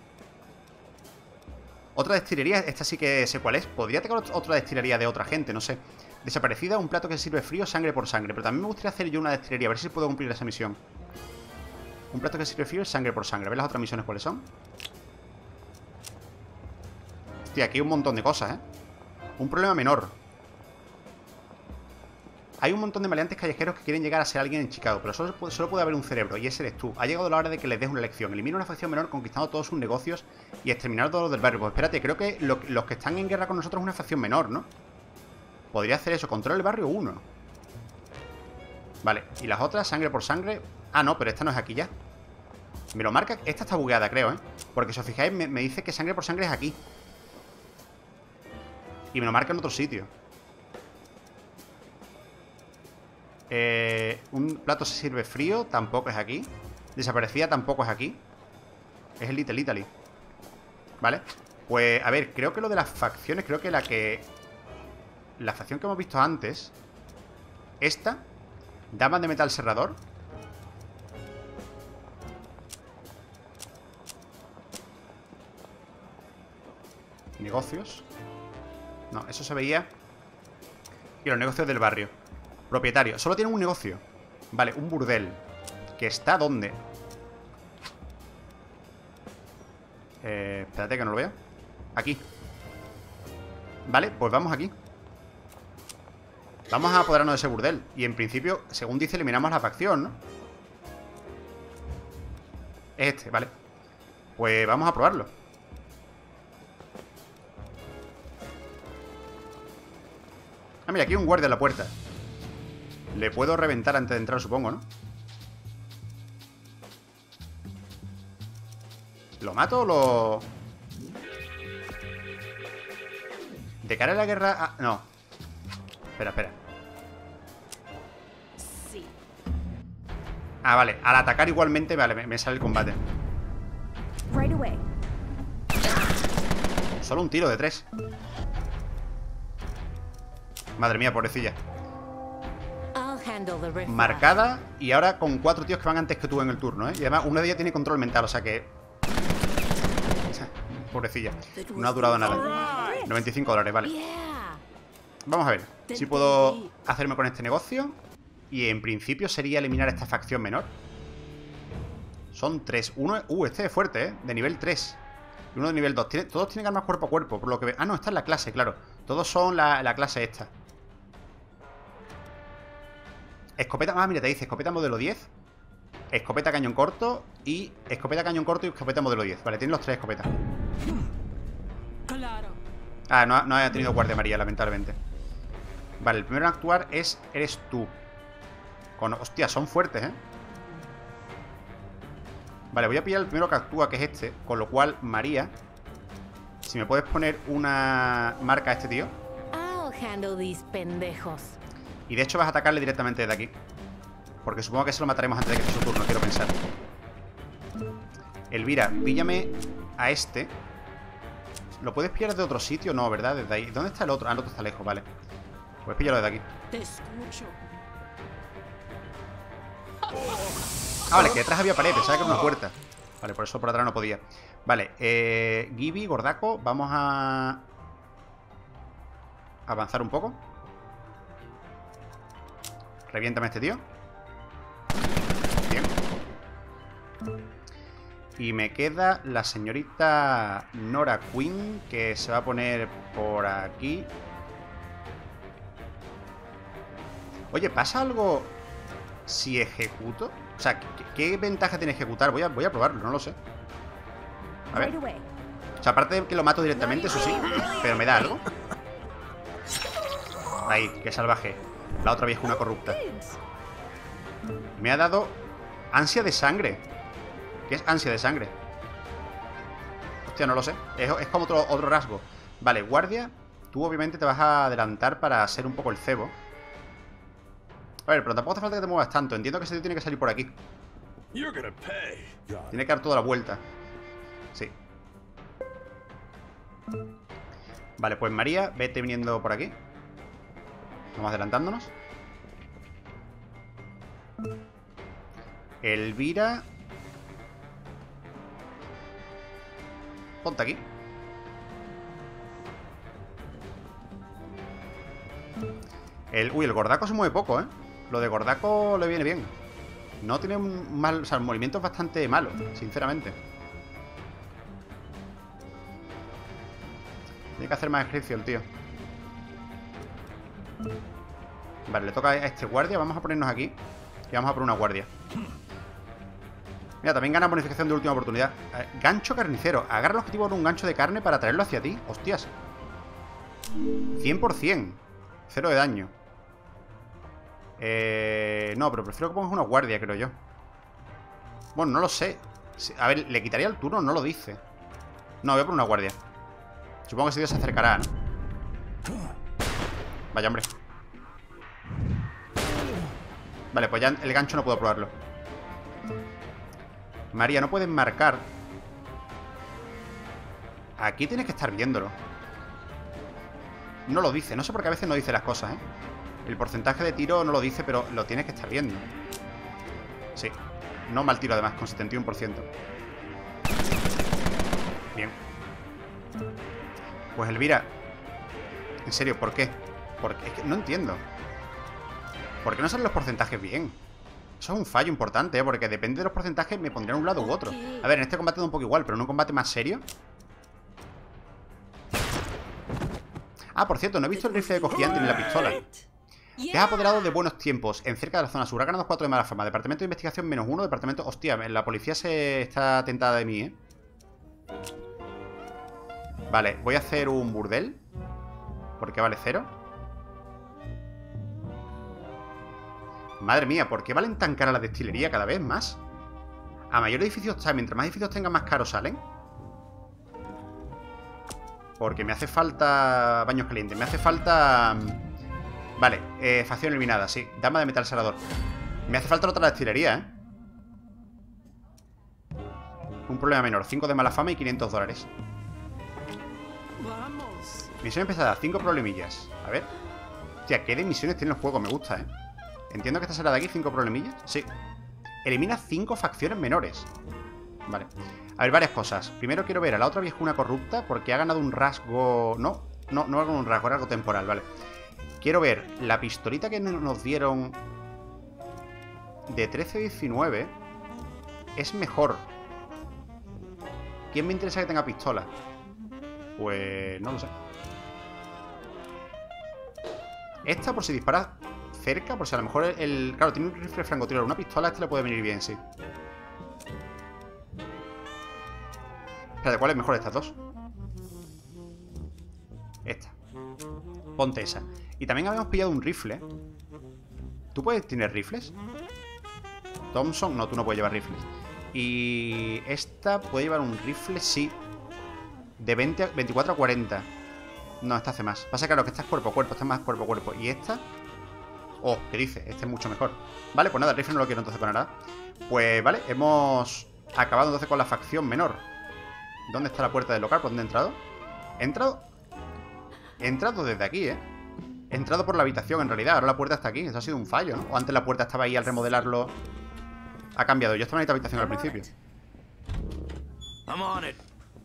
Otra destilería, esta sí que sé cuál es. Podría tener otra destilería de otra gente, no sé. Desaparecida, un plato que se sirve frío, sangre por sangre. Pero también me gustaría hacer yo una destilería, a ver si puedo cumplir esa misión. Un plato que se sirve frío, sangre por sangre. A ver las otras misiones cuáles son. Hostia, aquí hay un montón de cosas, ¿eh? Un problema menor. Hay un montón de maleantes callejeros que quieren llegar a ser alguien en Chicago, pero solo, solo puede haber un cerebro, y ese eres tú. Ha llegado la hora de que les des una lección. Elimina una facción menor conquistando todos sus negocios y exterminar todos los del barrio. Pues espérate, creo que lo, los que están en guerra con nosotros es una facción menor, ¿no? Podría hacer eso. Controla el barrio uno. Vale, y las otras, sangre por sangre. Ah, no, pero esta no es aquí ya. Me lo marca... Esta está bugueada, creo, ¿eh? Porque si os fijáis, me, me dice que sangre por sangre es aquí. Y me lo marca en otro sitio. Eh, un plato se sirve frío, tampoco es aquí. Desaparecida, tampoco es aquí. Es el Little Italy. Vale, pues a ver, creo que lo de las facciones, creo que la que... La facción que hemos visto antes, esta, Damas de metal serrador. Negocios. No, eso se veía. Y los negocios del barrio. Propietario, solo tiene un negocio. Vale, un burdel. ¿Que está dónde? Eh, espérate que no lo veo. Aquí. Vale, pues vamos aquí. Vamos a apoderarnos de ese burdel. Y en principio, según dice, eliminamos la facción, ¿no? Es este, vale. Pues vamos a probarlo. Ah, mira, aquí hay un guardia en la puerta. Le puedo reventar antes de entrar, supongo, ¿no? ¿Lo mato o lo...? De cara a la guerra... Ah, no. Espera, espera. Sí. Ah, vale. Al atacar igualmente, vale, me, me sale el combate. Right away. Solo un tiro de tres. Madre mía, pobrecilla. I'll handle the riff. Marcada y ahora con cuatro tíos que van antes que tú en el turno, ¿eh? Y además uno de ellos tiene control mental, o sea que... Pobrecilla. No ha durado nada. noventa y cinco dólares, vale. Yeah. Vamos a ver si puedo hacerme con este negocio. Y en principio sería eliminar esta facción menor. Son tres. Uno, uh, este es fuerte, ¿eh? De nivel tres. Y uno de nivel dos. Tiene, todos tienen armas cuerpo a cuerpo, por lo que ve. Ah, no, esta es la clase, claro. Todos son la, la clase esta. Escopeta, ah, mira, te dice escopeta modelo diez, escopeta cañón corto y escopeta cañón corto y escopeta modelo diez. Vale, tienen los tres escopetas. Claro. Ah, no, no ha tenido guardia María, lamentablemente. Vale, el primero en actuar es eres tú. Con, hostia, son fuertes, ¿eh? Vale, voy a pillar el primero que actúa, que es este. Con lo cual, María, si me puedes poner una marca a este tío. I'll handle these pendejos. Y de hecho vas a atacarle directamente desde aquí. Porque supongo que se lo mataremos antes de que sea su turno, quiero pensar. Elvira, píllame a este. ¿Lo puedes pillar de otro sitio? No, ¿verdad? Desde ahí. ¿Dónde está el otro? Ah, el otro está lejos, vale. Puedes pillarlo desde aquí. Te escucho. Ah, vale, que detrás había pared, pensaba que era una puerta. Vale, por eso por atrás no podía. Vale, eh... Gibby, Gordaco, vamos a... avanzar un poco. Reviéntame a este tío. Bien. Y me queda la señorita Nora Queen, que se va a poner por aquí. Oye, ¿pasa algo si ejecuto? O sea, ¿qué, qué ventaja tiene ejecutar? Voy a, voy a probarlo, no lo sé. A ver. Right away. O sea, aparte de que lo mato directamente, eso sí. Pero me da algo. Ahí, qué salvaje. La otra viejuna corrupta. Me ha dado ansia de sangre. ¿Qué es ansia de sangre? Hostia, no lo sé. Es, es como otro, otro rasgo. Vale, guardia. Tú obviamente te vas a adelantar para ser un poco el cebo. A ver, pero tampoco hace falta que te muevas tanto. Entiendo que ese tío tiene que salir por aquí. Tiene que dar toda la vuelta. Sí. Vale, pues María, vete viniendo por aquí. Vamos adelantándonos. Elvira, ponte aquí. El, uy, el Gordaco se mueve poco, ¿eh? Lo de Gordaco le viene bien. No tiene un mal... O sea, el movimiento es bastante malo, sinceramente. Tiene que hacer más ejercicio el tío. Vale, le toca a este guardia. Vamos a ponernos aquí y vamos a poner una guardia. Mira, también gana bonificación de última oportunidad. eh, Gancho carnicero. Agarra el objetivo con un gancho de carne para traerlo hacia ti. Hostias. cien por cien. Cero de daño. Eh, no, pero prefiero que pongas una guardia, creo yo. Bueno, no lo sé. A ver, ¿le quitaría el turno? No lo dice. No, voy a poner una guardia. Supongo que ese tío se acercará, ¿no? Vaya, hombre. Vale, pues ya el gancho no puedo probarlo. María, no puedes marcar. Aquí tienes que estar viéndolo. No lo dice, no sé por qué a veces no dice las cosas, ¿eh? El porcentaje de tiro no lo dice, pero lo tienes que estar viendo. Sí, no mal tiro además, con setenta y uno por ciento. Bien. Pues Elvira, en serio, ¿por qué? Porque es que no entiendo. ¿Por qué no salen los porcentajes bien? Eso es un fallo importante, ¿eh? Porque depende de los porcentajes me pondré en un lado u otro. A ver, en este combate da un poco igual, pero en un combate más serio. Ah, por cierto, no he visto el rifle de cogillante ni la pistola. Te has apoderado de buenos tiempos en cerca de la zona sur. Ha ganado cuatro de mala fama. Departamento de investigación menos uno. Departamento... Hostia, la policía se está tentada de mí, ¿eh? Vale, voy a hacer un burdel. Porque vale cero. Madre mía, ¿por qué valen tan caras las destilerías cada vez más? A mayor edificio está, mientras más edificios tengan, más caros salen. Porque me hace falta baños calientes. Me hace falta... Vale, eh, facción eliminada, sí. Dama de metal salador. Me hace falta otra destilería, ¿eh? Un problema menor. cinco de mala fama y quinientos dólares. Misión empezada. cinco problemillas. A ver. Hostia, ¿qué de misiones tiene el juego? Me gusta, ¿eh? Entiendo que esta será de aquí. cinco problemillas. Sí. Elimina cinco facciones menores. Vale. A ver, varias cosas. Primero quiero ver a la otra viejuna corrupta porque ha ganado un rasgo... No, no, no ha ganado un rasgo, era algo temporal, vale. Quiero ver la pistolita que nos dieron de trece a diecinueve. Es mejor. ¿Quién me interesa que tenga pistola? Pues no lo sé. Esta por si dispara cerca, por si a lo mejor el... el claro, tiene un rifle francotirador. Una pistola, este le puede venir bien, sí. Espérate, ¿cuál es mejor de estas dos? Esta. Ponte esa. Y también habíamos pillado un rifle. ¿Tú puedes tener rifles? Thompson, no, tú no puedes llevar rifles. Y esta puede llevar un rifle, sí. De veinte a, veinticuatro a cuarenta. No, esta hace más. Pasa claro que esta es cuerpo a cuerpo, esta es más cuerpo a cuerpo. Y esta... Oh, ¿qué dice? Este es mucho mejor. Vale, pues nada, el rifle no lo quiero entonces para nada. Pues vale, hemos acabado entonces con la facción menor. ¿Dónde está la puerta del local? ¿Por dónde he entrado? He entrado... He entrado desde aquí, ¿eh? He entrado por la habitación, en realidad. Ahora la puerta está aquí. Eso ha sido un fallo, ¿no? O antes la puerta estaba ahí al remodelarlo. Ha cambiado. Yo estaba en esta habitación al principio. I'm on it.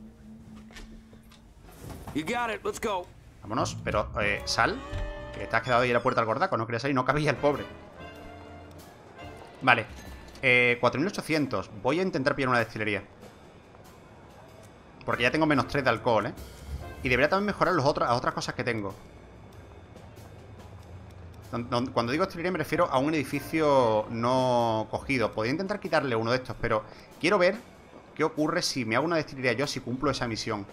You got it. Let's go. Vámonos. Pero, eh, sal. Que te has quedado ahí en la puerta al gordaco. No querías salir. No cabía el pobre. Vale. Eh, cuatro mil ochocientos. Voy a intentar pillar una destilería. Porque ya tengo menos tres de alcohol, ¿eh? Y debería también mejorar los otros, las otras cosas que tengo. Cuando digo destilería me refiero a un edificio no cogido. Podría intentar quitarle uno de estos, pero quiero ver qué ocurre si me hago una destilería yo, si cumplo esa misión.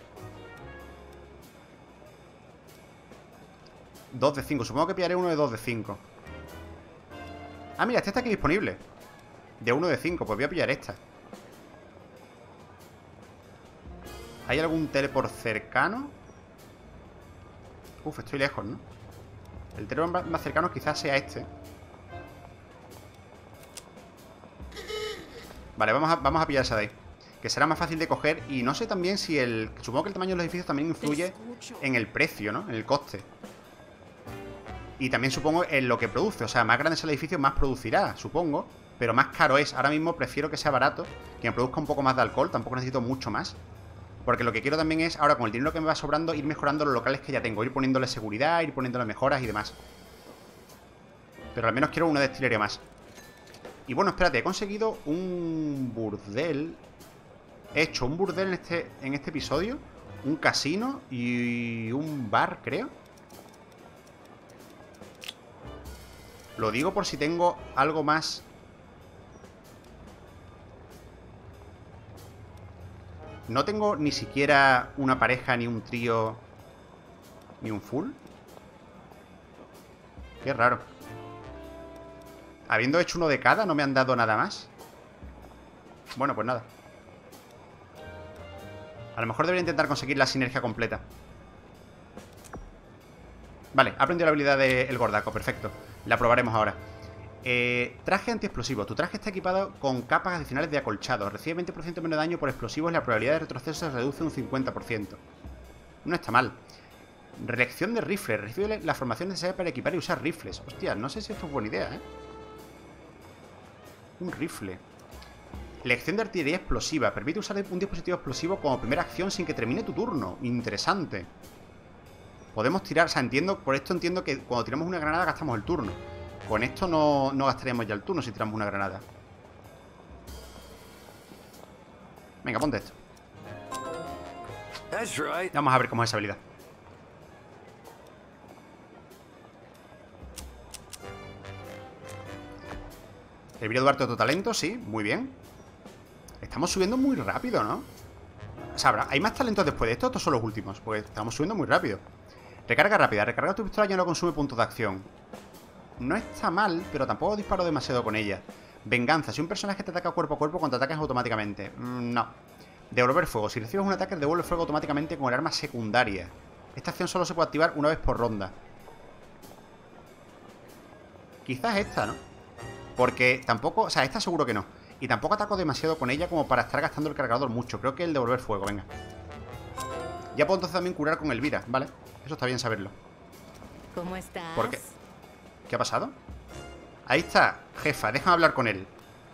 dos de cinco. Supongo que pillaré uno de dos de cinco. Ah, mira, este está aquí disponible. De uno de cinco. Pues voy a pillar esta. ¿Hay algún teleport cercano? Uf, estoy lejos, ¿no? El teleport más cercano quizás sea este. Vale, vamos a, vamos a pillar esa de ahí. Que será más fácil de coger. Y no sé también si el... Supongo que el tamaño de los edificios también influye en el precio, ¿no? En el coste. Y también supongo en lo que produce. O sea, más grande es el edificio, más producirá, supongo. Pero más caro es. Ahora mismo prefiero que sea barato, que me produzca un poco más de alcohol. Tampoco necesito mucho más. Porque lo que quiero también es, ahora con el dinero que me va sobrando, ir mejorando los locales que ya tengo. Ir poniéndole seguridad, ir poniéndole mejoras y demás. Pero al menos quiero una destilería más. Y bueno, espérate, he conseguido un burdel. He hecho un burdel en este, en este episodio. Un casino y un bar, creo. Lo digo por si tengo algo más. No tengo ni siquiera una pareja, ni un trío, ni un full. Qué raro. Habiendo hecho uno de cada, ¿no me han dado nada más? Bueno, pues nada. A lo mejor debería intentar conseguir la sinergia completa. Vale, he aprendido la habilidad del gordaco, perfecto. La probaremos ahora. Eh, traje antiexplosivo. Tu traje está equipado con capas adicionales de acolchado. Recibe veinte por ciento menos de daño por explosivos y la probabilidad de retroceso se reduce un cincuenta por ciento. No está mal. Reelección de rifle. Recibe la formación necesaria para equipar y usar rifles. Hostia, no sé si esto es buena idea, ¿eh? Un rifle. Elección de artillería explosiva. Permite usar un dispositivo explosivo como primera acción sin que termine tu turno. Interesante. Podemos tirar, o sea, entiendo, por esto entiendo que cuando tiramos una granada gastamos el turno. Con esto no, no gastaríamos ya el turno si tiramos una granada. Venga, ponte esto. That's right. Vamos a ver cómo es esa habilidad. Elvira Duarte, otro talento, sí, muy bien. Estamos subiendo muy rápido, ¿no? O sea, ¿habrá- ¿hay más talentos después de esto? Estos son los últimos, porque estamos subiendo muy rápido. Recarga rápida. Recargar tu pistola ya no consume puntos de acción. No está mal, pero tampoco disparo demasiado con ella. Venganza. Si un personaje te ataca cuerpo a cuerpo, contraatacas automáticamente. Mm, no. Devolver fuego. Si recibes un ataque, devuelve fuego automáticamente con el arma secundaria. Esta acción solo se puede activar una vez por ronda. Quizás esta, ¿no? Porque tampoco... O sea, esta seguro que no. Y tampoco ataco demasiado con ella como para estar gastando el cargador mucho. Creo que el devolver fuego, venga. Ya puedo entonces también curar con Elvira, ¿vale? Eso está bien saberlo. ¿Cómo estás? ¿Por qué? ¿Qué ha pasado? Ahí está, jefa, déjame hablar con él.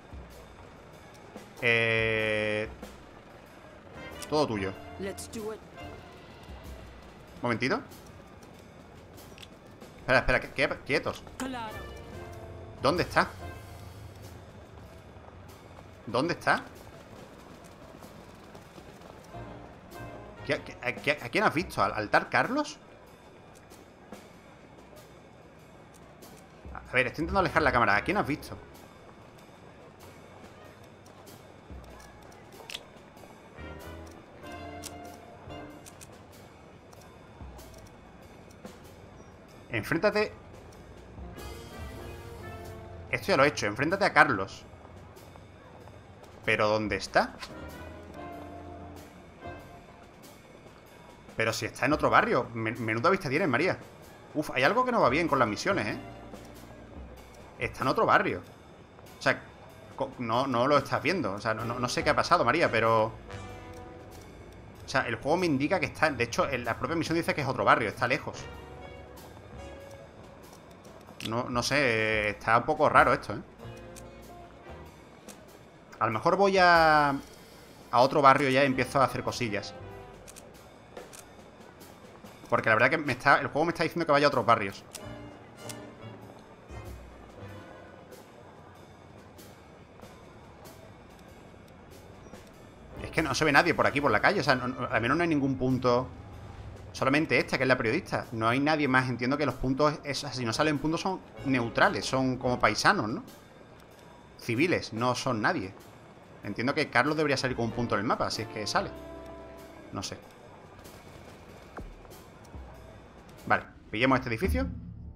Eh... Todo tuyo. Let's do it. Momentito. Espera, espera, que- que- quietos. Claro. ¿Dónde está? ¿Dónde está? ¿Qué- qué- a, qué- ¿A quién has visto? ¿Al altar Carlos? A ver, estoy intentando alejar la cámara. ¿A quién has visto? Enfréntate. Esto ya lo he hecho. Enfréntate a Carlos. ¿Pero dónde está? Pero si está en otro barrio. Men- Menuda vista tienes, María. Uf, hay algo que no va bien con las misiones, ¿eh? Está en otro barrio. O sea, co- no, no lo estás viendo. O sea, no, no- no sé qué ha pasado, María, pero... O sea, el juego me indica que está... De hecho, en la propia misión dice que es otro barrio. Está lejos. No, no sé, está un poco raro esto, ¿eh? A lo mejor voy a... A otro barrio ya y empiezo a hacer cosillas. Porque la verdad que me está, el juego me está diciendo que vaya a otros barrios. Es que no se ve nadie por aquí, por la calle. O sea, no- no- al menos no hay ningún punto. Solamente esta, que es la periodista. No hay nadie más. Entiendo que los puntos, es, si no salen puntos, son neutrales. Son como paisanos, ¿no? Civiles, no son nadie. Entiendo que Carlos debería salir con un punto en el mapa, así es que sale. No sé. Vale, pillemos este edificio.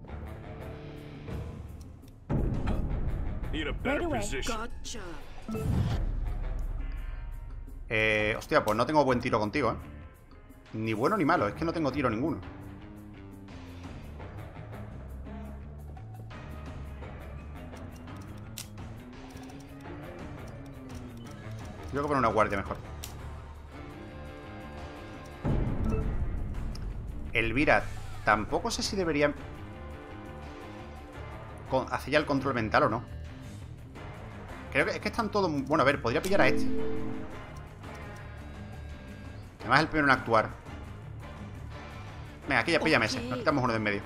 Need a Right better away. position. Eh, hostia, pues no tengo buen tiro contigo, ¿eh? Ni bueno ni malo, es que no tengo tiro ninguno. Tengo que poner una guardia mejor. Elvira, tampoco sé si debería con- hacer ya el control mental o no. Creo que es que están todos... Bueno, a ver, podría pillar a este. Además es el primero en actuar. Venga, aquí ya píllame ese. Nos quitamos uno de en medio.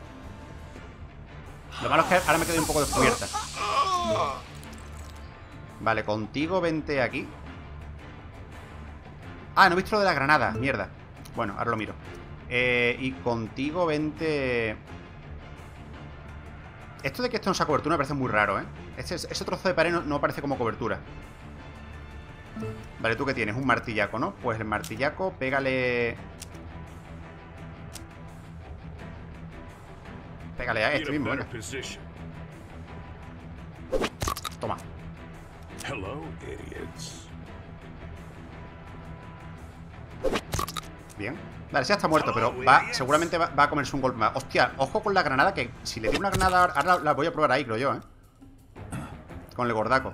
Lo malo es que ahora me quedo un poco descubierta. Vale, contigo vente aquí. Ah, no he visto lo de la granada. Mierda. Bueno, ahora lo miro. Eh, y contigo vente... Esto de que esto no sea cobertura me parece muy raro, ¿eh? Ese, ese trozo de pared no, no parece como cobertura. Vale, ¿tú qué tienes? Un martillaco, ¿no? Pues el martillaco, pégale... Pégale a Need este a mismo, better venga. position. Toma. Hello, idiots. Bien. Vale, sí ya está muerto, pero va, seguramente va, va a comerse un golpe más. Hostia, ojo con la granada, que si le tiro una granada... Ahora la voy a probar ahí, creo yo, ¿eh? Con el gordaco.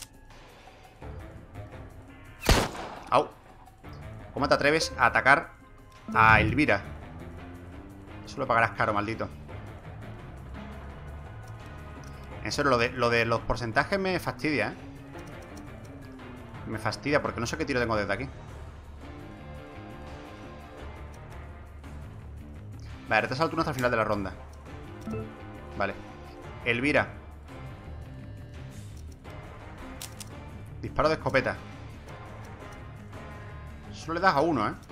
Au. ¿Cómo te atreves a atacar a Elvira? Eso lo pagarás caro, maldito. En serio, lo de, lo de los porcentajes me fastidia, ¿eh? Me fastidia porque no sé qué tiro tengo desde aquí. Vale, retrasa el turno hasta el final de la ronda. Vale. Elvira. Disparo de escopeta. Solo le das a uno, ¿eh?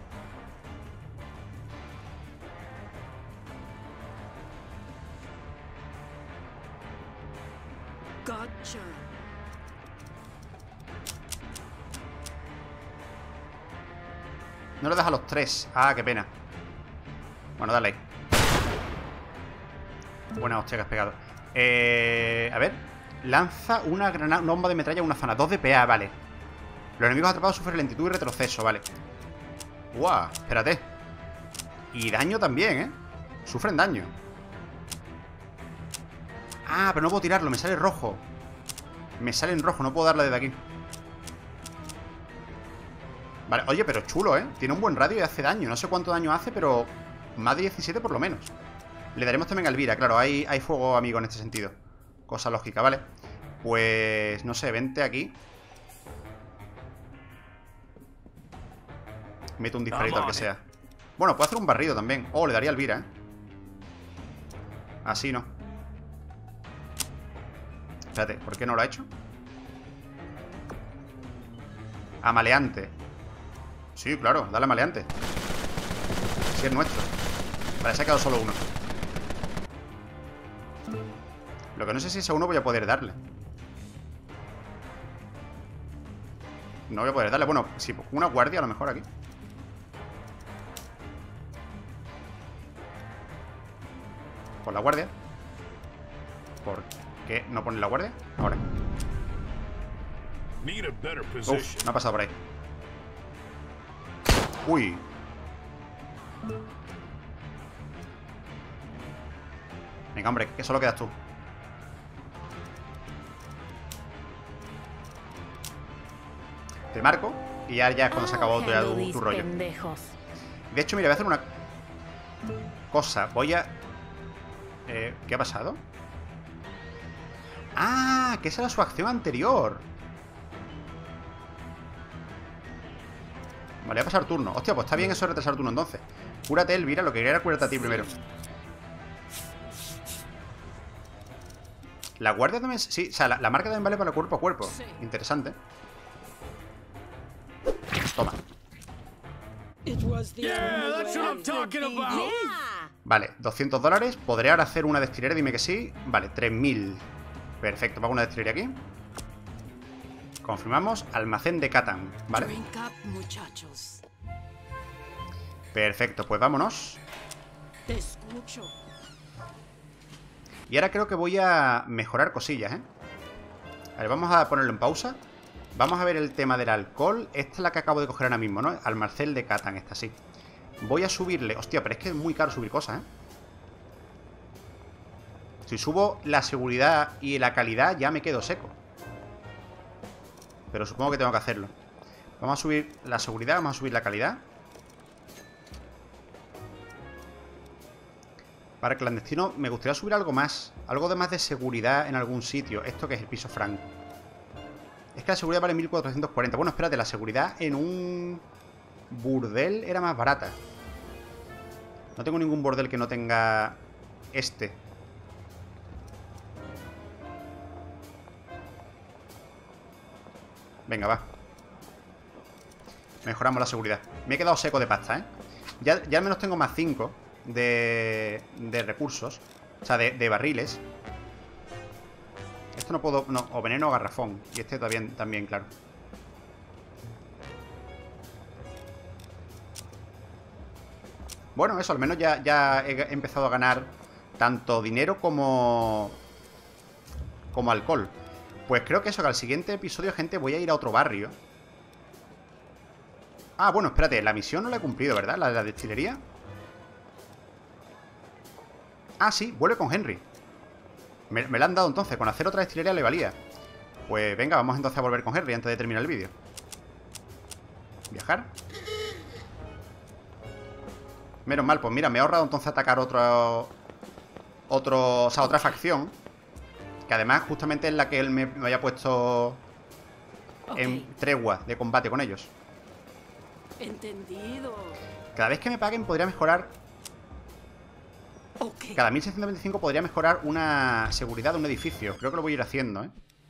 Gotcha. No le das a los tres. Ah, qué pena. Bueno, dale ahí. Buena hostia que has pegado. Eh, a ver. Lanza una granada, una bomba de metralla a una zona. dos de P A, vale. Los enemigos atrapados sufren lentitud y retroceso, vale. Guau, espérate. Y daño también, ¿eh? Sufren daño. Ah, pero no puedo tirarlo, me sale rojo. Me sale en rojo, no puedo darle desde aquí. Vale, oye, pero chulo, ¿eh? Tiene un buen radio y hace daño. No sé cuánto daño hace, pero más de diecisiete por lo menos. Le daremos también a Elvira, claro, hay, hay fuego amigo en este sentido. Cosa lógica, vale. Pues, no sé, vente aquí. Meto un disparito al que sea. Bueno, puedo hacer un barrido también. Oh, le daría a Elvira, ¿eh? Así no. Espérate, ¿por qué no lo ha hecho? A maleante. Sí, claro, dale a maleante. Si es nuestro. Vale, se ha quedado solo uno. Lo que no sé si ese uno voy a poder darle. No voy a poder darle. Bueno, si pongo una guardia a lo mejor aquí. Pon la guardia. ¿Por qué no pones la guardia? Ahora. Uf, me ha pasado por ahí. Uy. Venga, hombre, que solo quedas tú. Te marco y ya, ya es cuando se acabó tu, tu, tu rollo. De hecho, mira, voy a hacer una cosa. Voy a... Eh, ¿qué ha pasado? ¡Ah! Que esa era su acción anterior. Vale, voy a pasar turno. Hostia, pues está bien eso de retrasar turno entonces. Cúrate, Elvira, lo que quería era curarte a ti primero. La guardia también... Sí, o sea, la, la marca también vale para cuerpo a cuerpo. Interesante. Toma. Vale, doscientos dólares. ¿Podré ahora hacer una destilería? Dime que sí. Vale, tres mil. Perfecto, pago una destilería aquí. Confirmamos. Almacén de Catan. Vale. Perfecto, pues vámonos. Te escucho. Y ahora creo que voy a mejorar cosillas, ¿eh? A ver, vamos a ponerlo en pausa. Vamos a ver el tema del alcohol. Esta es la que acabo de coger ahora mismo, ¿no? Almacén de Catan, esta sí. Voy a subirle... Hostia, pero es que es muy caro subir cosas, ¿eh? Si subo la seguridad y la calidad, ya me quedo seco. Pero supongo que tengo que hacerlo. Vamos a subir la seguridad, vamos a subir la calidad. Para clandestino me gustaría subir algo más. Algo de más de seguridad en algún sitio. Esto que es el piso franco. Es que la seguridad vale mil cuatrocientos cuarenta. Bueno, espérate, la seguridad en un burdel era más barata. No tengo ningún burdel que no tenga este. Venga, va. Mejoramos la seguridad. Me he quedado seco de pasta, ¿eh? Ya, ya al menos tengo más cinco de, de recursos. O sea, de, de barriles. Esto no puedo... No, o veneno o garrafón. Y este también, también, claro. Bueno, eso, al menos ya, ya he empezado a ganar tanto dinero como... como alcohol. Pues creo que eso, que al siguiente episodio, gente, voy a ir a otro barrio. Ah, bueno, espérate, la misión no la he cumplido, ¿verdad? La de la destilería. Ah, sí, vuelve con Henry. Me, me la han dado entonces, con hacer otra destilería le valía. Pues venga, vamos entonces a volver con Henry antes de terminar el vídeo. Viajar. Menos mal, pues mira, me he ahorrado entonces atacar otro... Otro... O sea, otra facción. Que además justamente es la que él me, me había puesto en tregua de combate con ellos. Entendido. Cada vez que me paguen podría mejorar Okay. Cada mil seiscientos veinticinco podría mejorar una seguridad de un edificio. Creo que lo voy a ir haciendo, ¿eh?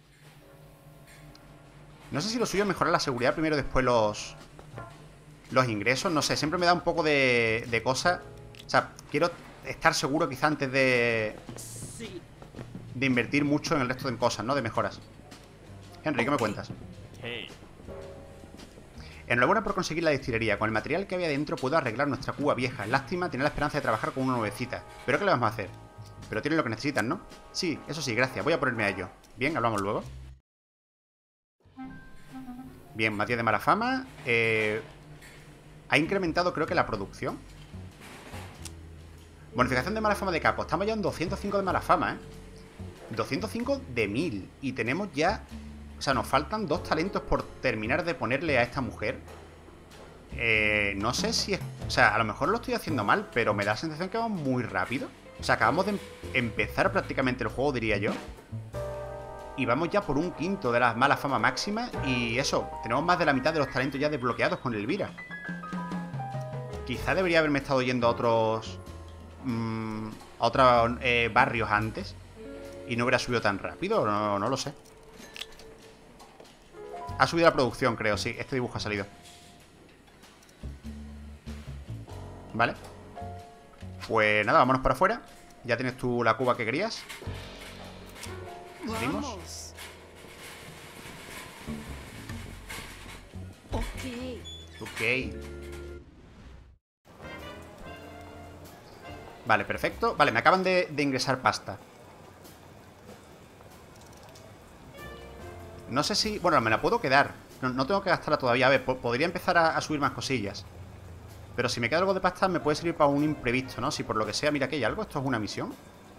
No sé si lo suyo es mejorar la seguridad primero, después los... Los ingresos, no sé, siempre me da un poco de, de cosa. O sea, quiero estar seguro quizá antes de... Sí. De invertir mucho en el resto de cosas, ¿no? De mejoras. Henry, ¿qué me cuentas? Hey, Enhorabuena por conseguir la destilería. Con el material que había dentro puedo arreglar nuestra cuba vieja. Lástima tener la esperanza de trabajar con una nuevecita. ¿Pero qué le vamos a hacer? Pero tienen lo que necesitan, ¿no? Sí, eso sí, gracias. Voy a ponerme a ello. Bien, hablamos luego. Bien, más diez de mala fama. Eh... Ha incrementado, creo que, la producción. Bonificación de mala fama de capo. Estamos ya en doscientos cinco de mala fama, ¿eh? doscientos cinco de mil. Y tenemos ya... O sea, nos faltan dos talentos por terminar de ponerle a esta mujer. Eh, no sé si es... O sea, a lo mejor lo estoy haciendo mal, pero me da la sensación que vamos muy rápido. O sea, acabamos de em- empezar prácticamente el juego, diría yo. Y vamos ya por un quinto de la mala fama máxima. Y eso, tenemos más de la mitad de los talentos ya desbloqueados con Elvira. Quizá debería haberme estado yendo a otros... Mmm, a otros eh, barrios antes. Y no hubiera subido tan rápido, no, no lo sé. Ha subido la producción, creo, sí. Este dibujo ha salido. Vale. Pues nada, vámonos para afuera. Ya tienes tú la cuba que querías. ¿Seguimos? Vamos. Okay. Ok. Vale, perfecto. Vale, me acaban de, de ingresar pasta. No sé si... Bueno, me la puedo quedar. No, no tengo que gastarla todavía. A ver, po podría empezar a, a subir más cosillas. Pero si me queda algo de pasta me puede servir para un imprevisto, ¿no? Si por lo que sea, mira que hay algo. ¿Esto es una misión?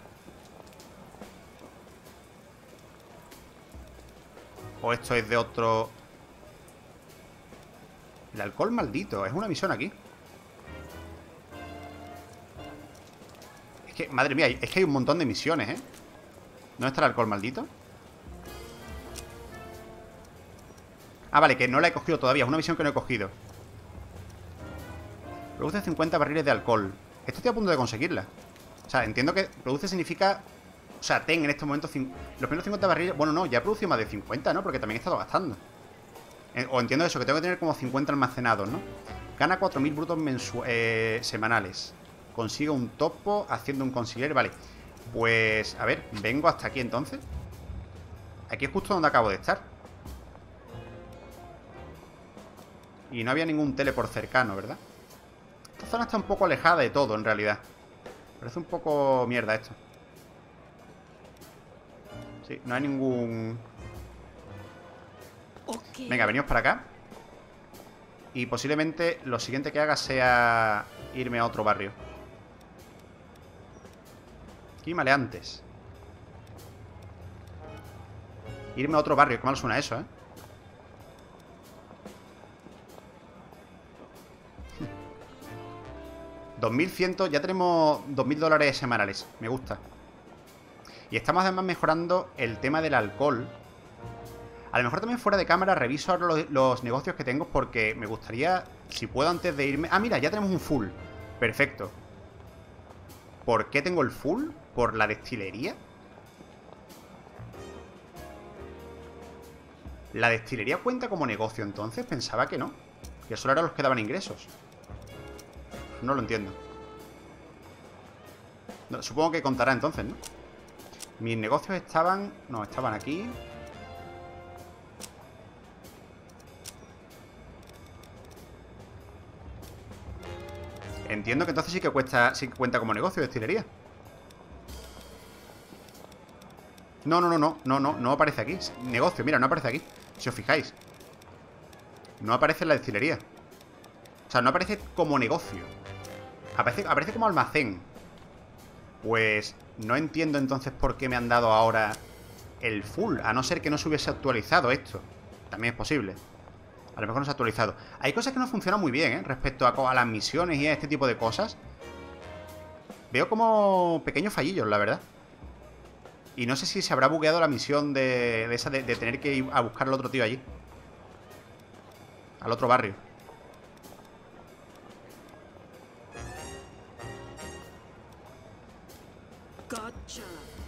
¿O esto es de otro...? El alcohol maldito. Es una misión aquí. Es que, madre mía, es que hay un montón de misiones, ¿eh? ¿Dónde está el alcohol maldito? Ah, vale, que no la he cogido todavía. Es una misión que no he cogido. Produce cincuenta barriles de alcohol. Esto estoy a punto de conseguirla. O sea, entiendo que produce significa... O sea, ten en este momento... Los primeros cincuenta barriles... Bueno, no, ya he producido más de cincuenta, ¿no? Porque también he estado gastando. O entiendo eso, que tengo que tener como cincuenta almacenados, ¿no? Gana cuatro mil brutos eh, semanales. Consigue un topo haciendo un conciliar. Vale, pues... A ver, vengo hasta aquí entonces. Aquí es justo donde acabo de estar. Y no había ningún teleport cercano, ¿verdad? Esta zona está un poco alejada de todo, en realidad. Parece un poco mierda esto. Sí, no hay ningún... Okay. Venga, venimos para acá. Y posiblemente lo siguiente que haga sea irme a otro barrio. Aquí maleantes. Irme a otro barrio, qué mal suena eso, ¿eh? dos mil cien, ya tenemos dos mil dólares semanales. Me gusta. Y estamos además mejorando el tema del alcohol. A lo mejor también fuera de cámara reviso ahora los, los negocios que tengo, porque me gustaría, si puedo antes de irme... Ah, mira, ya tenemos un full. Perfecto. ¿Por qué tengo el full? ¿Por la destilería? ¿La destilería cuenta como negocio entonces? Pensaba que no. Que solo eran los que daban ingresos. No lo entiendo. No, supongo que contará entonces, ¿no? Mis negocios estaban... No, estaban aquí. Entiendo que entonces sí que cuesta, sí que cuenta como negocio de destilería. No, no, no, no, no, no, no aparece aquí. Negocio, mira, no aparece aquí. Si os fijáis. No aparece en la destilería. O sea, no aparece como negocio. Aparece, aparece como almacén. Pues no entiendo entonces por qué me han dado ahora el full. A no ser que no se hubiese actualizado esto. También es posible. A lo mejor no se ha actualizado. Hay cosas que no funcionan muy bien, ¿eh? Respecto a, a las misiones y a este tipo de cosas. Veo como pequeños fallillos, la verdad. Y no sé si se habrá bugueado la misión de, de esa de, de tener que ir a buscar al otro tío allí. Al otro barrio. Gotcha.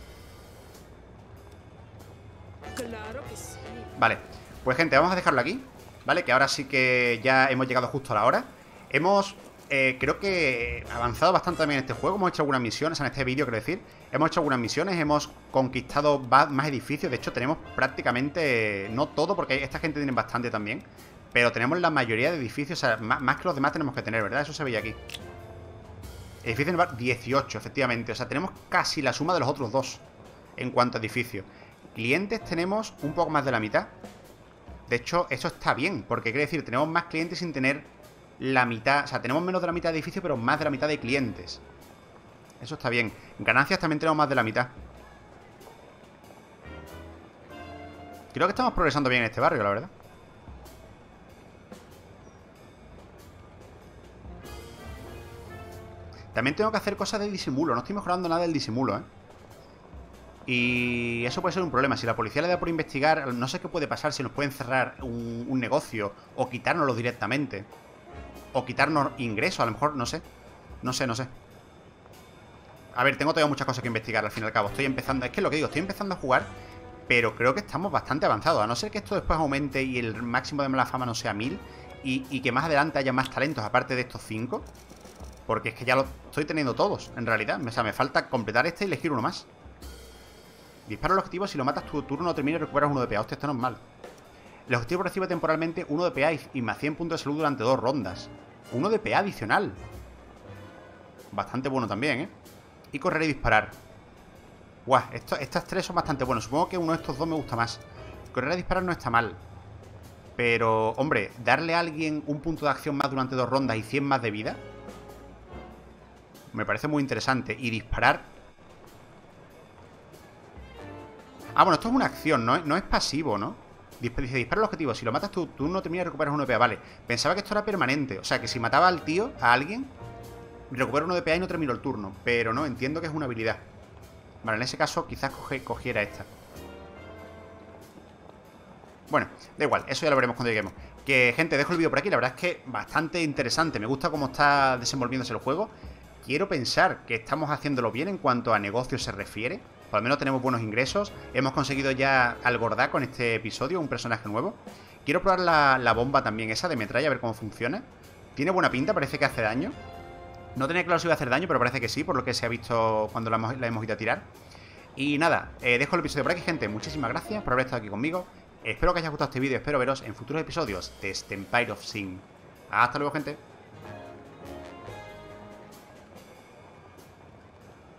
Claro que sí. Vale, pues gente, vamos a dejarlo aquí, ¿vale? Que ahora sí que ya hemos llegado justo a la hora. Hemos, eh, creo que avanzado bastante también en este juego. Hemos hecho algunas misiones, en este vídeo quiero decir. Hemos hecho algunas misiones, hemos conquistado más edificios. De hecho tenemos prácticamente, no todo, porque esta gente tiene bastante también, pero tenemos la mayoría de edificios, o sea, más, más que los demás tenemos que tener, ¿verdad? Eso se veía aquí. Edificio nivel dieciocho, efectivamente. O sea, tenemos casi la suma de los otros dos en cuanto a edificios. Clientes tenemos un poco más de la mitad. De hecho, eso está bien, porque quiere decir, tenemos más clientes sin tener la mitad. O sea, tenemos menos de la mitad de edificios, pero más de la mitad de clientes. Eso está bien. Ganancias también tenemos más de la mitad. Creo que estamos progresando bien en este barrio, la verdad. También tengo que hacer cosas de disimulo. No estoy mejorando nada del disimulo, ¿eh? Y eso puede ser un problema. Si la policía le da por investigar, no sé qué puede pasar. Si nos pueden cerrar un, un negocio o quitárnoslo directamente, o quitarnos ingresos, a lo mejor, no sé. No sé, no sé. A ver, tengo todavía muchas cosas que investigar al fin y al cabo. Estoy empezando, es que es lo que digo, estoy empezando a jugar, pero creo que estamos bastante avanzados. A no ser que esto después aumente y el máximo de la fama no sea mil, y, y que más adelante haya más talentos aparte de estos cinco. Porque es que ya lo estoy teniendo todos, en realidad. O sea, me falta completar este y elegir uno más. Dispara el objetivo, si lo matas tu turno termina y recuperas uno de P A. Hostia, esto no es mal. El objetivo recibe temporalmente uno de P A y más cien puntos de salud durante dos rondas. Uno de P A adicional. Bastante bueno también, ¿eh? Y correr y disparar. Guau, esto, estas tres son bastante buenos. Supongo que uno de estos dos me gusta más. Correr y disparar no está mal. Pero, hombre, darle a alguien un punto de acción más durante dos rondas y cien más de vida me parece muy interesante. Y disparar... Ah, bueno, esto es una acción, no es, no es pasivo, ¿no? Dice, dispara el objetivo. Si lo matas tú, tú no terminas y recuperas uno de P A. Vale, pensaba que esto era permanente. O sea, que si mataba al tío, a alguien, recupero uno de P A y no termino el turno. Pero no, entiendo que es una habilidad. Vale, en ese caso quizás coge, cogiera esta. Bueno, da igual, eso ya lo veremos cuando lleguemos. Que, gente, dejo el vídeo por aquí. La verdad es que bastante interesante. Me gusta cómo está desenvolviéndose el juego. Quiero pensar que estamos haciéndolo bien en cuanto a negocios se refiere. Por lo menos tenemos buenos ingresos. Hemos conseguido ya al Gordá con este episodio, un personaje nuevo. Quiero probar la, la bomba también esa de metralla, a ver cómo funciona. Tiene buena pinta, parece que hace daño. No tenía claro si iba a hacer daño, pero parece que sí, por lo que se ha visto cuando la hemos, la hemos ido a tirar. Y nada, eh, dejo el episodio por aquí, gente. Muchísimas gracias por haber estado aquí conmigo. Espero que os haya gustado este vídeo, espero veros en futuros episodios de este Empire of Sin. Hasta luego, gente.